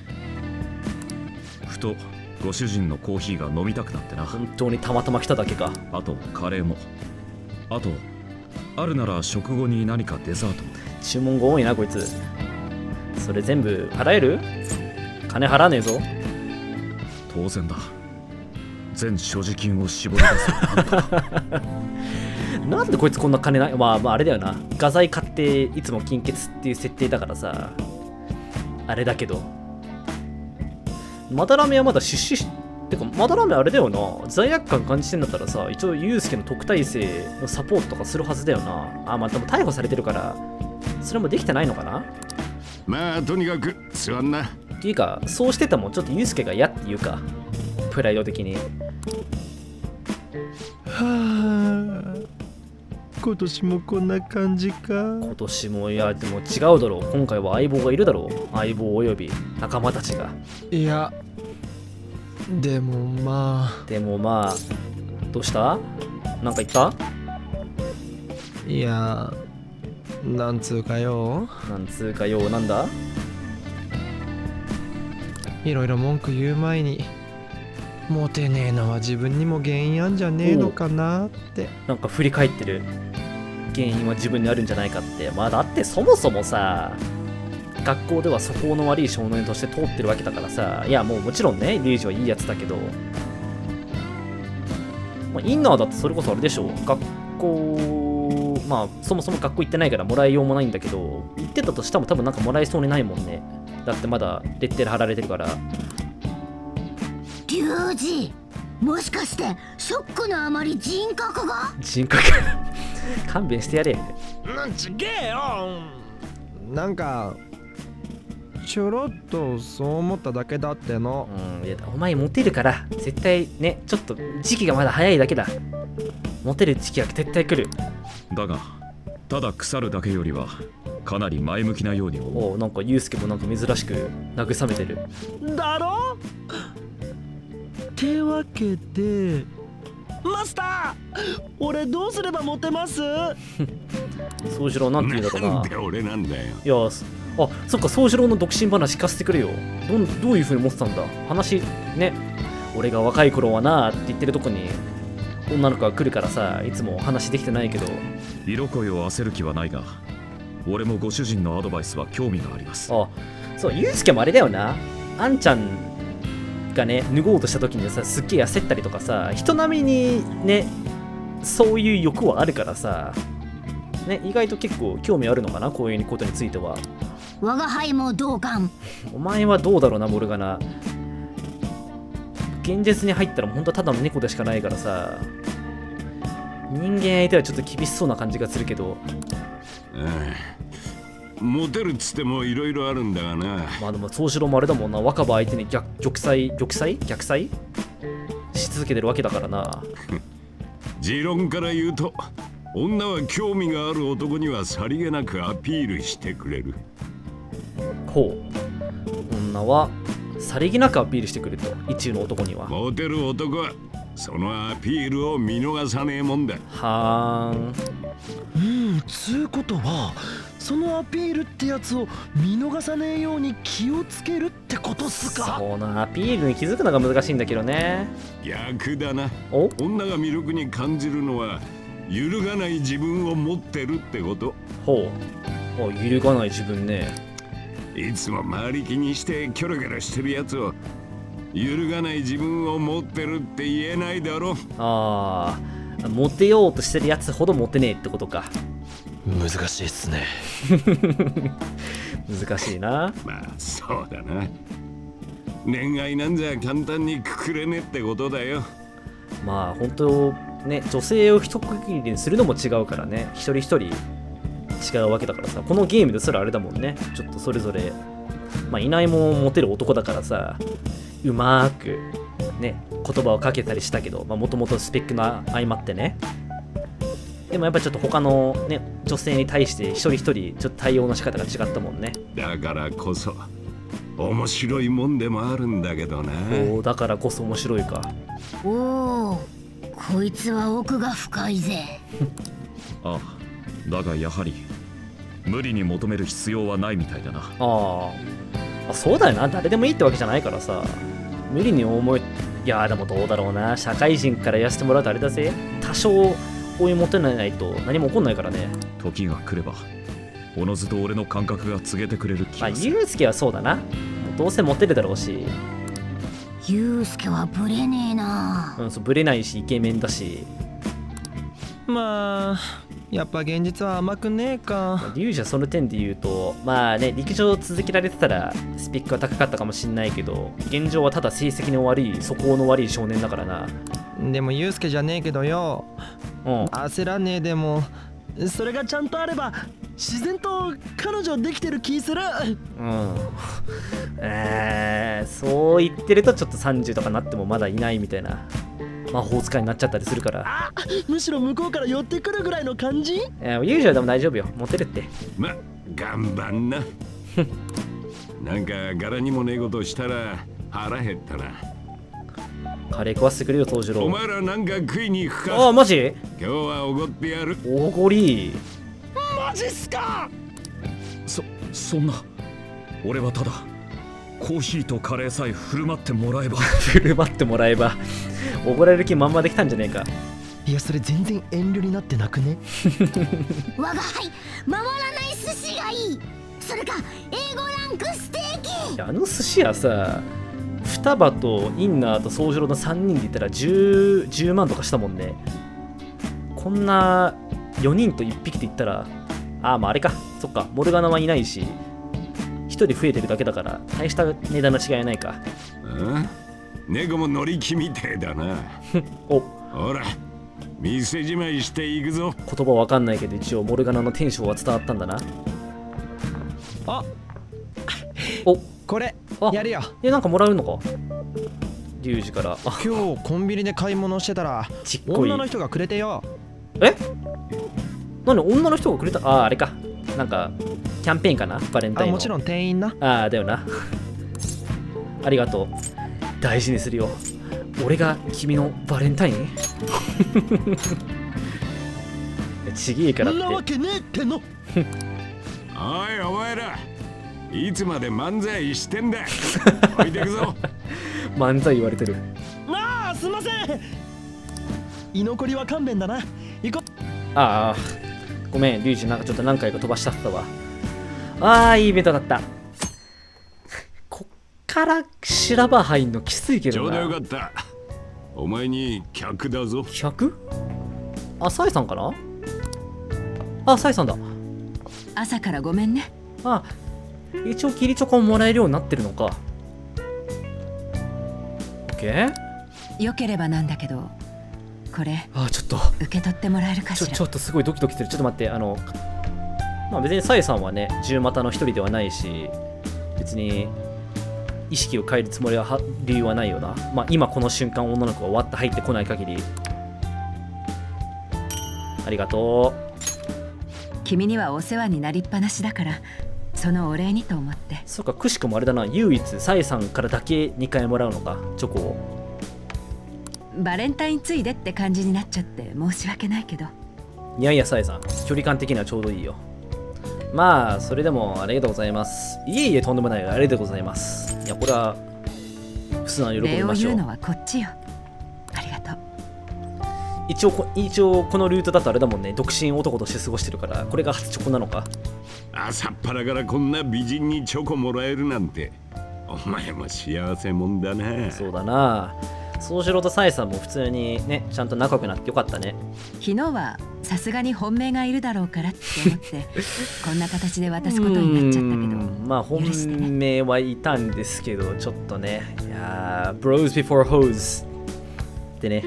ふとご主人のコーヒーが飲みたくなってな。 本当にたまたま来ただけか。 あとカレーも。あとあるなら食後に何かデザートも。 注文が多いなこいつ。それ全部払える？金払わねえぞ。 当然だ。全所持金を絞り出す。 なんでこいつこんな金ない？まああれだよな。画材買っていつも金欠っていう設定だからさ。あれだけど。マダラメはまだ出資てか、マダラメあれだよな。罪悪感感じてんだったらさ、一応ユウスケの特待生のサポートとかするはずだよな。あ、まあでも逮捕されてるから、それもできてないのかな。 まあとにかく座んな。 っていうか、そうしてたもんちょっとユウスケが嫌っていうか、プライド的に。 はあ、今年もこんな感じか。 今年も、いやでも違うだろう。今回は相棒がいるだろう。相棒および仲間たちが。 いやでもまあどうした？なんか言った？ いやなんつうかよ。 なんだ？ いろいろ文句言う前に、モテねえのは自分にも原因あんじゃねえのかなって。 なんか振り返ってる。原因は自分にあるんじゃないかって。まあだってそもそもさ、学校では素行の悪い少年として通ってるわけだからさ。いやもうもちろんね、リュウジはいいやつだけど、まあ、インナーだってそれこそあれでしょ。学校、まあそもそも学校行ってないからもらいようもないんだけど、行ってたとしても多分なんかもらえそうにないもんね。だってまだレッテル貼られてるから。 リュウジ、もしかしてショックのあまり人格が？ 人格勘弁してやれ。 なんちげえよ。 なんかちょろっとそう思っただけだっての。 いやお前モテるから絶対ね、ちょっと時期がまだ早いだけだ。モテる時期は絶対来る。 だがただ腐るだけよりはかなり前向きなように思う。 おう、なんかユウスケもなんか珍しく慰めてる。 だろ？ってわけでマスター、俺どうすればモテます？ 宗次郎なんて言うんだろうな。 なんで俺なんだよ。 いや、あ、そっか、宗次郎の独身話聞かせてくれよ。どういう風に持ってたんだ話ね。俺が若い頃はなって言ってるとこに女の子が来るからさ、いつも話できてないけど。 色恋を焦る気はないが、俺もご主人のアドバイスは興味があります。 あ、そう、ユウスケもあれだよな。あんちゃんがね、脱ごうとした時にさ、すっげえ焦ったりとかさ、人並みにね、そういう欲はあるからさ、ね、意外と結構興味あるのかな、こういうことについては。 我が輩も同感。 お前はどうだろうな、モルガナ。現実に入ったら本当はただの猫でしかないからさ、人間相手はちょっと厳しそうな感じがするけど。 モテるっつってもいろいろあるんだがな。 まあでも宗次郎もあれだもんな、若葉相手に逆猜し続けてるわけだからな。 持論から言うと、女は興味がある男にはさりげなくアピールしてくれる。 ほう、女はさりげなくアピールしてくると、一流の男には。 モテる男はそのアピールを見逃さねえもんだ。 はーん。 つうことはそのアピールってやつを見逃さねえように気をつけるってことっすか。 そのアピールに気づくのが難しいんだけどね。 逆だな。 お、 女が魅力に感じるのは揺るがない自分を持ってるってこと。 ほう。あ、揺るがない自分ね。 いつも周り気にしてキョロキョロしてるやつを揺るがない自分を持ってるって言えないだろ。 ああ、モテようとしてるやつほどモテねえってことか。 難しいっすね。 難しいな。 まあそうだな。恋愛なんじゃ簡単にくくれねえってことだよ。 まあ本当ね、女性を一括りにするのも違うからね。一人一人違うわけだからさ。このゲームですらあれだもんね。ちょっとそれぞれ、まあいないもモテる男だからさ、うまーくね言葉をかけたりしたけど、もともとスペックの相まってね。でもやっぱちょっと他のね女性に対して一人一人ちょっと対応の仕方が違ったもんね。 だからこそ面白いもんでもあるんだけどな。 おー、だからこそ面白いか。 おお、こいつは奥が深いぜ。 ああ、だがやはり無理に求める必要はないみたいだな。 あ、そうだよな。誰でもいいってわけじゃないからさ。無理に思い、いやでもどうだろうな。社会人からやらせてもらうとあれだぜ。多少追い求めないと何も起こんないからね。 時が来ればおのずと俺の感覚が告げてくれる気がする。 ユウスケはそうだな。どうせモテるだろうし。 ユウスケはブレねえな。 そう、ブレないしイケメンだし。 まあやっぱ現実は甘くねえか。 リュウジはその点で言うと、まあね、陸上を続けられてたらスペックは高かったかもしんないけど、現状はただ成績の悪い、素行の悪い少年だからな。 でもユウスケじゃねえけどよ、焦らねえでもそれがちゃんとあれば自然と彼女できてる気する。 そう言ってるとちょっと30とかなってもまだいないみたいな魔法使いになっちゃったりするから。 むしろ向こうから寄ってくるぐらいの感じ。 ユウジはでも大丈夫よ、モテるって。 ま、頑張んな。なんか柄にもねえことしたら腹減ったな。 カレー食わせてくれよ、東次郎。 お前らなんか食いに行くか。 あ、マジ？ 今日はおごってやる。 おごり。 マジっすか。 そんな。俺はただコーヒーとカレーさえ振る舞ってもらえば。 振る舞ってもらえば。おごられる気まんまできたんじゃねえか。 いや、それ全然遠慮になってなくね。 我が輩、回らない寿司がいい。それか A5 ランクステーキ。 あの寿司屋さ、双葉とインナーと宗次郎の3人で言ったら 10万とかしたもんね。こんな4人と1匹で言ったら、まああれか、そっか、モルガナはいないし、1人増えてるだけだから大した値段の違いはないか。 猫も乗り気みてえだな。ほら、店じまいしていくぞ。 言葉わかんないけど一応モルガナのテンションは伝わったんだな。 これやるよ。 なんかもらうのか、リュウジから。 今日コンビニで買い物してたらちっこい女の人がくれてよ。 何、女の人がくれた？あれか、なんかキャンペーンかな、バレンタインの。 もちろん店員な。 だよな。ありがとう、大事にするよ。俺が君のバレンタイン？ちげえからって。 なわけねえっての。 おいお前ら、いつまで漫才してんだ。置いてくぞ。 漫才言われてる。 すいません。居残りは勘弁だな。行こう。ごめん、リュウジ、なんかちょっと何回か飛ばしちゃったわ。いいイベントだった。こっから修羅場入んのきついけどな。 ちょうどよかった。お前に客だぞ。 客？サイさんかな？サイさんだ。 朝からごめんね。 一応キリチョコももらえるようになってるのか。オッケー。 よければなんだけど、これちょっと受け取ってもらえるかしら。 ちょっとすごいドキドキする。ちょっと待って、別にサイさんはね、10股の一人ではないし、別に意識を変えるつもりは理由はないよな。今この瞬間女の子がわって入ってこない限り。ありがとう。 君にはお世話になりっぱなしだから、そのお礼にと思って。 そっか、くしくもあれだな、唯一サイさんからだけ2回もらうのか、チョコを。 バレンタインついでって感じになっちゃって申し訳ないけど。 いやいや、サイさん、距離感的にはちょうどいいよ。まあ、それでもありがとうございます。いえいえ、とんでもない。ありがとうございます。いや、これは、普通の喜びましょう。 礼を言うのはこっちよ。ありがとう。 一応このルートだとあれだもんね。独身男として過ごしてるから、これが初チョコなのか。 朝っぱらからこんな美人にチョコもらえるなんて、お前も幸せもんだな。 そうだな。そうしろとサイさんも普通にね、ちゃんと仲良くなってよかったね。 昨日はさすがに本命がいるだろうからって思ってこんな形で渡すことになっちゃったけど、 まあ本命はいたんですけど、ちょっとね、いやー、Bros before hoes ってね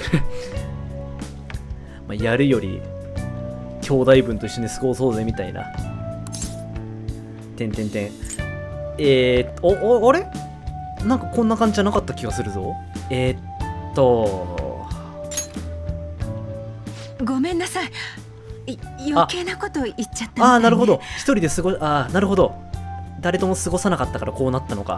まあやるより兄弟分と一緒に過ごそうぜみたいな。てんてんてん。あれなんかこんな感じじゃなかった気がするぞ。 ごめんなさい。余計なこと言っちゃったみたいね。 ああ、なるほど。一人で過ごああ、なるほど。誰とも過ごさなかったからこうなったのか。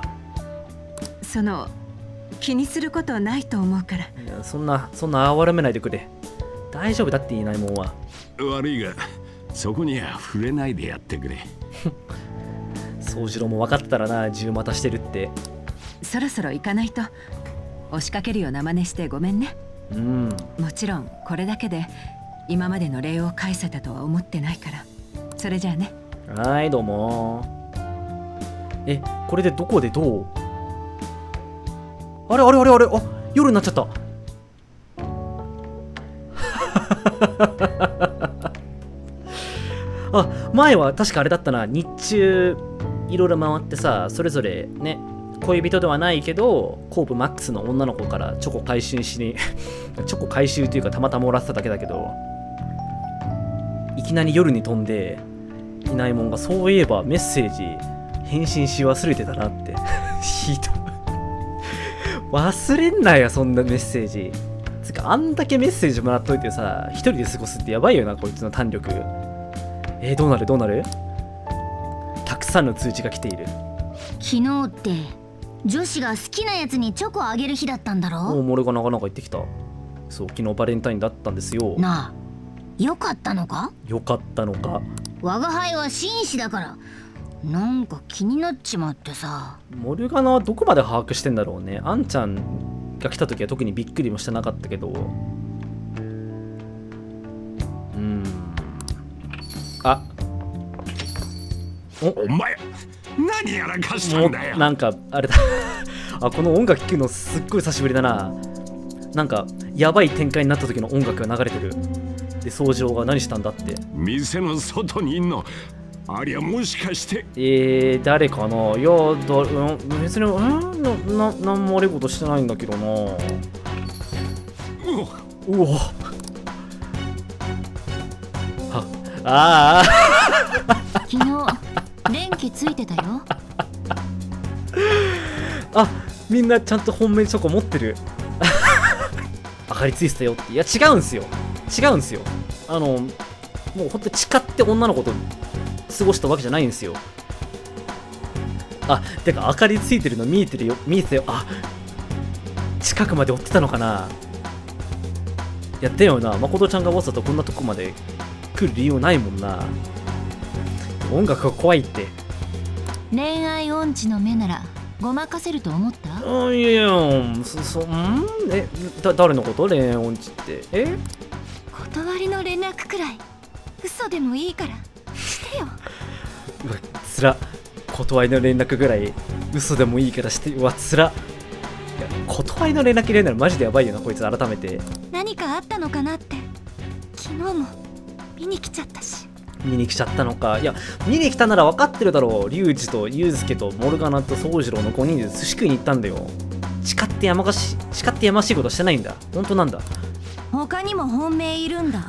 気にすることないと思うから。いや、そんな哀れめないでくれ。大丈夫だって言いないもんは。 悪いが、そこには触れないでやってくれ。 宗次郎も分かったらな、10股してるって。 そろそろ行かないと。押しかけるような真似してごめんね。もちろんこれだけで今までの礼を返せたとは思ってないから。それじゃあね。 はい、どうも。これでどこでどう？あれ、あ、夜になっちゃった。あ、前は確かあれだったな。日中いろいろ回ってさ、それぞれね、恋人ではないけどコープマックスの女の子からチョコ回収しにチョコ回収というかたまたまもらってただけだけど、いきなり夜に飛んでいないもんが、そういえばメッセージ返信し忘れてたなってひどい忘れんなよ、そんなメッセージ。つか、あんだけメッセージもらっといてさ、一人で過ごすってやばいよな、こいつの胆力。どうなるたくさんの通知が来ている。 昨日って女子が好きなやつにチョコあげる日だったんだろ。 俺がなかなか言ってきた。そう、昨日バレンタインだったんですよ。 なあ、よかったのか。 我が輩は紳士だからなんか気になっちまってさ。 モルガナはどこまで把握してんだろうね。あんちゃんが来た時は特にびっくりもしてなかったけど。あ、 お前何やらかしたんだよ。 なんかあれだあ、この音楽聴くのすっごい久しぶりだな。なんかやばい展開になった時の音楽が流れてる。で、宗次郎が何したんだって。 店の外にいんのありゃ、もしかして誰かな。いや別になんも悪いことしてないんだけどな。うわああ昨日電気ついてたよあ、みんなちゃんと本命チョコ持ってる明かりついてたよって。いや、違うんすよ。もうほんと誓って女の子と過ごしたわけじゃないんですよ。あ、てか明かりついてるの見えてたよ。あ、近くまで追ってたのかな。やったよな。誠ちゃんがわざとこんなとこまで来る理由ないもんな。音楽が怖いって。 恋愛音痴の目ならごまかせると思った？ いやいや、誰のこと？恋愛音痴って。 断りの連絡くらい嘘でもいいからしてよ。 うわ、つら。断りの連絡ぐらい嘘でもいいからして。うわ、つら。いや、断りの連絡入れるならマジでやばいよな、こいつ。改めて何かあったのかなって。昨日も見に来ちゃったし。 見に来ちゃったのか。いや、見に来たなら分かってるだろう。リュウジとユウスケとモルガナと宗次郎の5人で寿司食いに行ったんだよ。誓ってやましいことしてないんだ。本当なんだ。 他にも本命いるんだ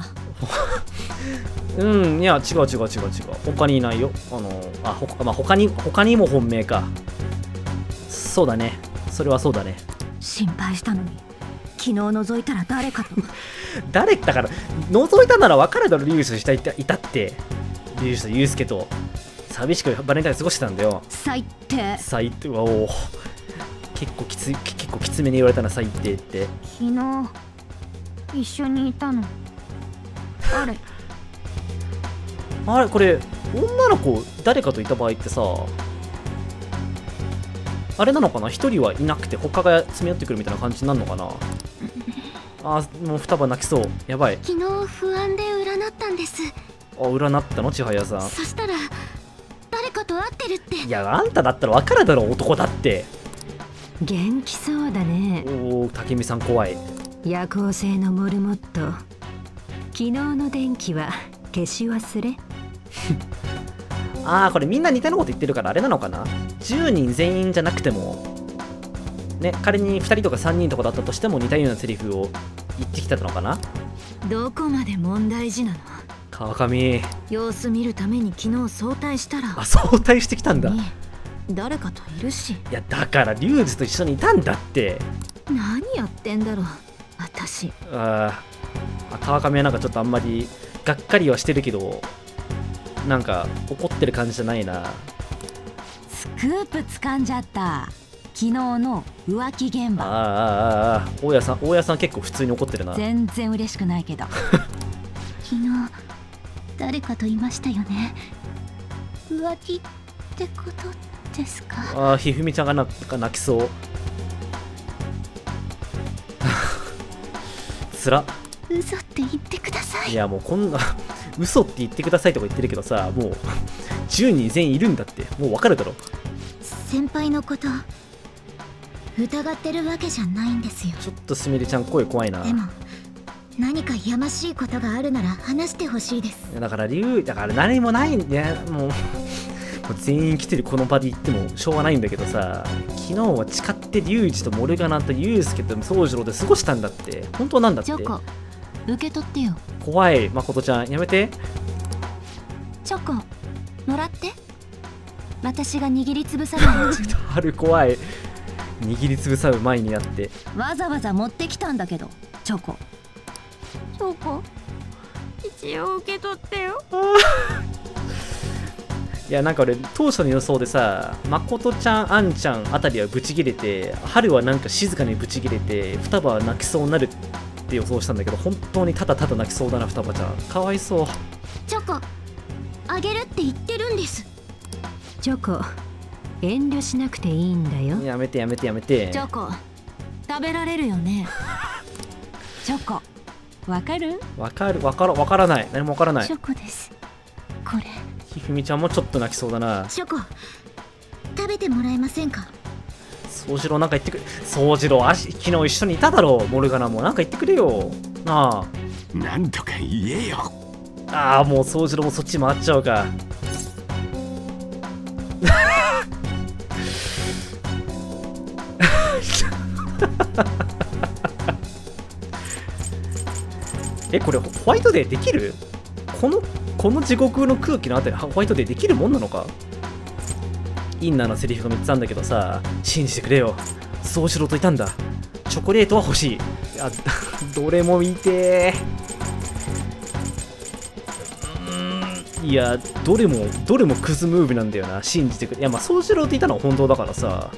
いや、違う。他にいないよ。他にも本命か。そうだね。それはそうだね。 心配したのに昨日覗いたら誰かと誰だから、覗いたなら分かるだろ。リュウジといたって。リュウジとユウスケと寂しくバレンタイン過ごしてたんだよ。 最低。 おお、 結構きつめに言われたな、最低って。 昨日一緒にいたのあれこれ女の子誰かといた場合ってさ、あれなのかな、一人はいなくて他が詰め寄ってくるみたいな感じになるのかな。あー、もう双葉泣きそう。やばい。 昨日不安で占ったんです。 あ、占ったの千早さん。 そしたら誰かと会ってるって。 いや、あんただったら分かるだろ、男だって。 元気そうだね。 おお、武美さん怖い。 夜行性のモルモット、昨日の電気は消し忘れああ、これみんな似たようなこと言ってるからあれなのかな。10人全員じゃなくてもね、仮に2人とか3人とかだったとしても似たようなセリフを言ってきたのかな。 どこまで問題児なの。 川上、 様子見るために昨日早退したら。 あ、早退してきたんだ。 誰かといるし。 いや、だからリュウジと一緒にいたんだって。 何やってんだろう私。 川上はなんかちょっとあんまりがっかりはしてるけど、なんか怒ってる感じじゃないな。 スクープ掴んじゃった。昨日の浮気現場。大家さん結構普通に怒ってるな。 全然嬉しくないけど昨日誰かといましたよね。浮気ってことですか。 ひふみちゃんが泣きそうつら。 嘘って言ってください。 いや、もうこんな嘘って言ってくださいとか言ってるけどさ、もう10人全員いるんだって、もう分かるだろ。 先輩のこと疑ってるわけじゃないんですよ。 ちょっとすみれちゃん声怖いな。 でも何かやましいことがあるなら話してほしいです。 だから何もないんで、もう全員来てるこの場で言ってもしょうがないんだけどさ、昨日は誓ってリュウジとモルガナとユウスケと宗次郎で過ごしたんだって。本当なんだって。 チョコ受け取ってよ。 怖い、誠ちゃんやめて。 チョコもらって。私が握りつぶされるうちに。 春怖い。握りつぶさう前にやって。 わざわざ持ってきたんだけど。チョコ一応受け取ってよ。 いや、なんか俺当初の予想でさ、誠ちゃん、あんちゃんあたりはブチギレて、春はなんか静かにブチギレて、双葉は泣きそうになるって予想したんだけど、本当にただただ泣きそうだな、双葉ちゃん。かわいそう。 チョコあげるって言ってるんです。 チョコ遠慮しなくていいんだよ。 やめてやめてやめて。 チョコ食べられるよね。チョコわかる？ わからない。何もわからない。 チョコです。これ。 ひふみちゃんもちょっと泣きそうだな。 チョコ食べてもらえませんか。 宗次郎なんか言ってくれ。宗次郎昨日一緒にいただろう。モルガナもなんか言ってくれよなあ。 なんとか言えよ。 ああ、もう宗次郎もそっち回っちゃうか。これホワイトデーできる？この地獄の空気のあたりホワイトデーできるもんなのか？インナーのセリフが3つあるんだけどさ、信じてくれよ。宗次郎といたんだ。チョコレートは欲しい。どれも見てー。いや、どれもクズムービーなんだよな。信じてくれ。いや、まあ宗次郎といたのは本当だからさ、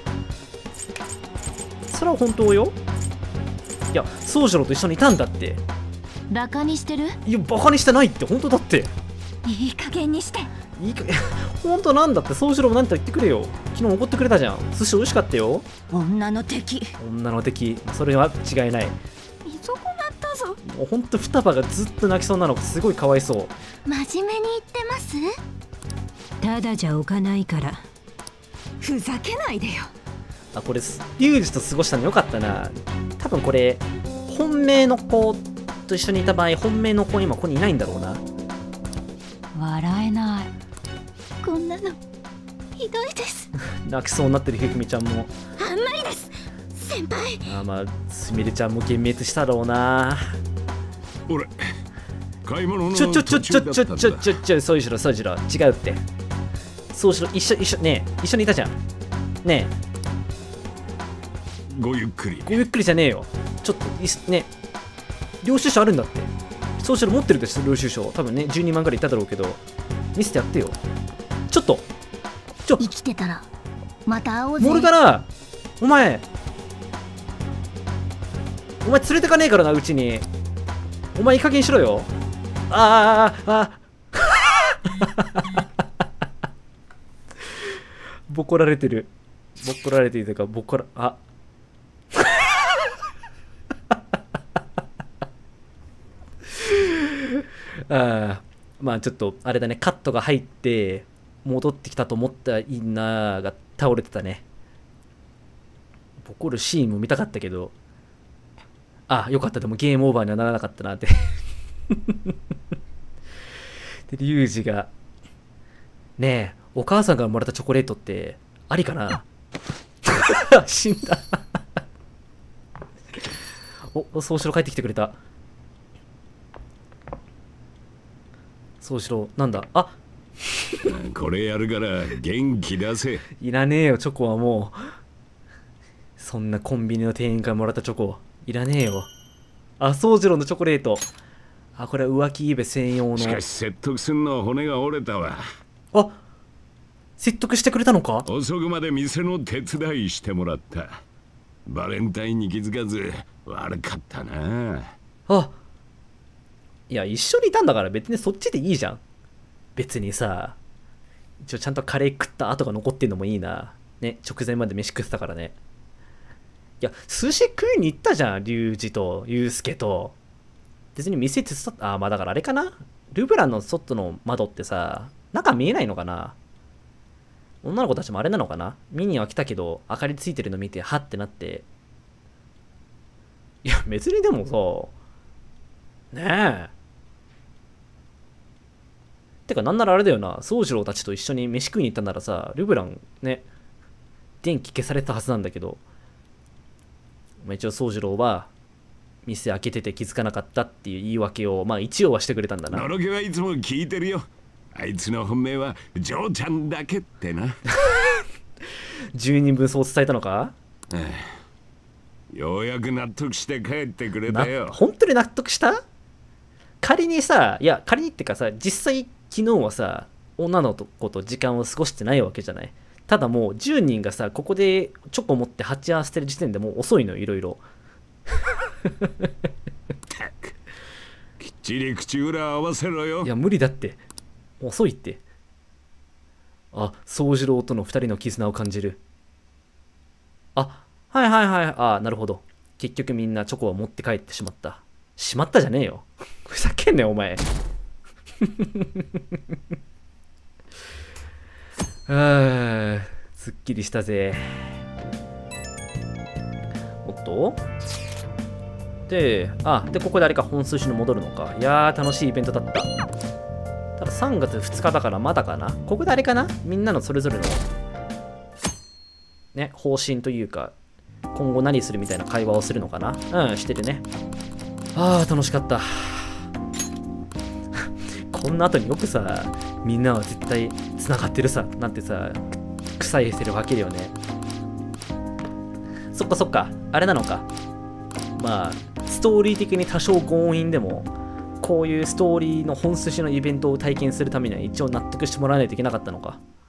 それは本当よ。いや、宗次郎と一緒にいたんだって。 バカにしてる？ いや、バカにしてないって。本当だって。 いい加減にして。 いいか本当なんだって。宗次郎も何と言ってくれよ。昨日怒ってくれたじゃん。寿司美味しかったよ。 女の敵。 それは違いない。 見損なったぞ。 もうほんと双葉がずっと泣きそうなのがすごいかわいそう。 真面目に言ってます？ ただじゃ置かないから。 ふざけないでよ。 これリュウジと過ごしたのよかったな。多分これ本命の子と一緒にいた場合、本命の子今ここにいないんだろうな。 笑えない。こんなのひどいです。 泣きそうになってるひふみちゃんも。 あんまりです、先輩。 まあすみれちゃんも幻滅したろうな。 俺買い物の途中だったんだ。 そうしろ違うって。そうしろ一緒ねえ、一緒にいたじゃんねえ。 ごゆっくりじゃねえよ。ちょっとね、領収書あるんだって。そうしろ持ってるでしょ領収書。多分ね12万ぐらいいっただろうけど、見せてやってよ。ちょっと生きてたらまた会おうぜ。 モルガナお前連れてかねえからな、うちに。お前いい加減にしろよ。ボコられてる。ボコられているというか、まあちょっとあれだね、カットが入って戻ってきたと思ったインナーが倒れてたね。ボコるシーンも見たかったけど、よかった。でもゲームオーバーにはならなかったなってでリュウジがねえ、お母さんからもらったチョコレートってありかな死んだ宗四郎帰ってきてくれた。宗四郎なんだ。 これやるから元気出せ。 いらねえよ、チョコはもう。そんなコンビニの店員からもらったチョコいらねえよ。宗次郎のチョコレート。これは浮気イベ専用の。 しかし説得すんの骨が折れたわ。 説得してくれたのか。 遅くまで店の手伝いしてもらった。バレンタインに気づかず悪かったな。 いや、一緒にいたんだから別にそっちでいいじゃん。別にさ、ちゃんとカレー食った後が残ってんのもいいな。ね、直前まで飯食ってたからね。いや、寿司食いに行ったじゃん、リュウジとユウスケと。別に店手伝った。まあだからあれかな。ルブランの外の窓ってさ、中見えないのかな。女の子たちもあれなのかな。見には来たけど、明かりついてるの見て、はってなって。いや、別にでもさ、ねえ。てか、なんならあれだよな、宗次郎たちと一緒に飯食いに行ったんならさ、ルブランね、電気消されたはずなんだけど、一応宗次郎は店開けてて気づかなかったっていう言い訳を一応はしてくれたんだな。 のろけはいつも聞いてるよ。あいつの本命はジョーちゃんだけってな。 10人分そう伝えたのか。 ようやく納得して帰ってくれたよ。 本当に納得した？仮にさ、いや仮にってかさ、実際昨日はさ、女の子と時間を過ごしてないわけじゃない。ただもう10人がさ、ここでチョコ持って鉢合わせてる時点でもう遅いのよ、いろいろ。 きっちり口裏合わせろよ。 いや無理だって、遅いって。宗次郎との2人の絆を感じる。はいはいはい。なるほど。結局みんなチョコを持って帰ってしまった。しまったじゃねえよ。ふざけんなよお前。すっきりしたぜ。おっとで、ここであれか、本数詞に戻るのか。いやー、楽しいイベントだった。ただ3月2日だからまだかな。ここであれかな、みんなのそれぞれのね、方針というか、今後何するみたいな会話をするのかな。してるね。楽しかった。こんな後によくさ、みんなは絶対繋がってるさ、なんてさ、臭いしてるわけだよね。そっか、あれなのか。ストーリー的に多少強引でも、こういうストーリーの本筋のイベントを体験するためには一応納得してもらわないといけなかったのか。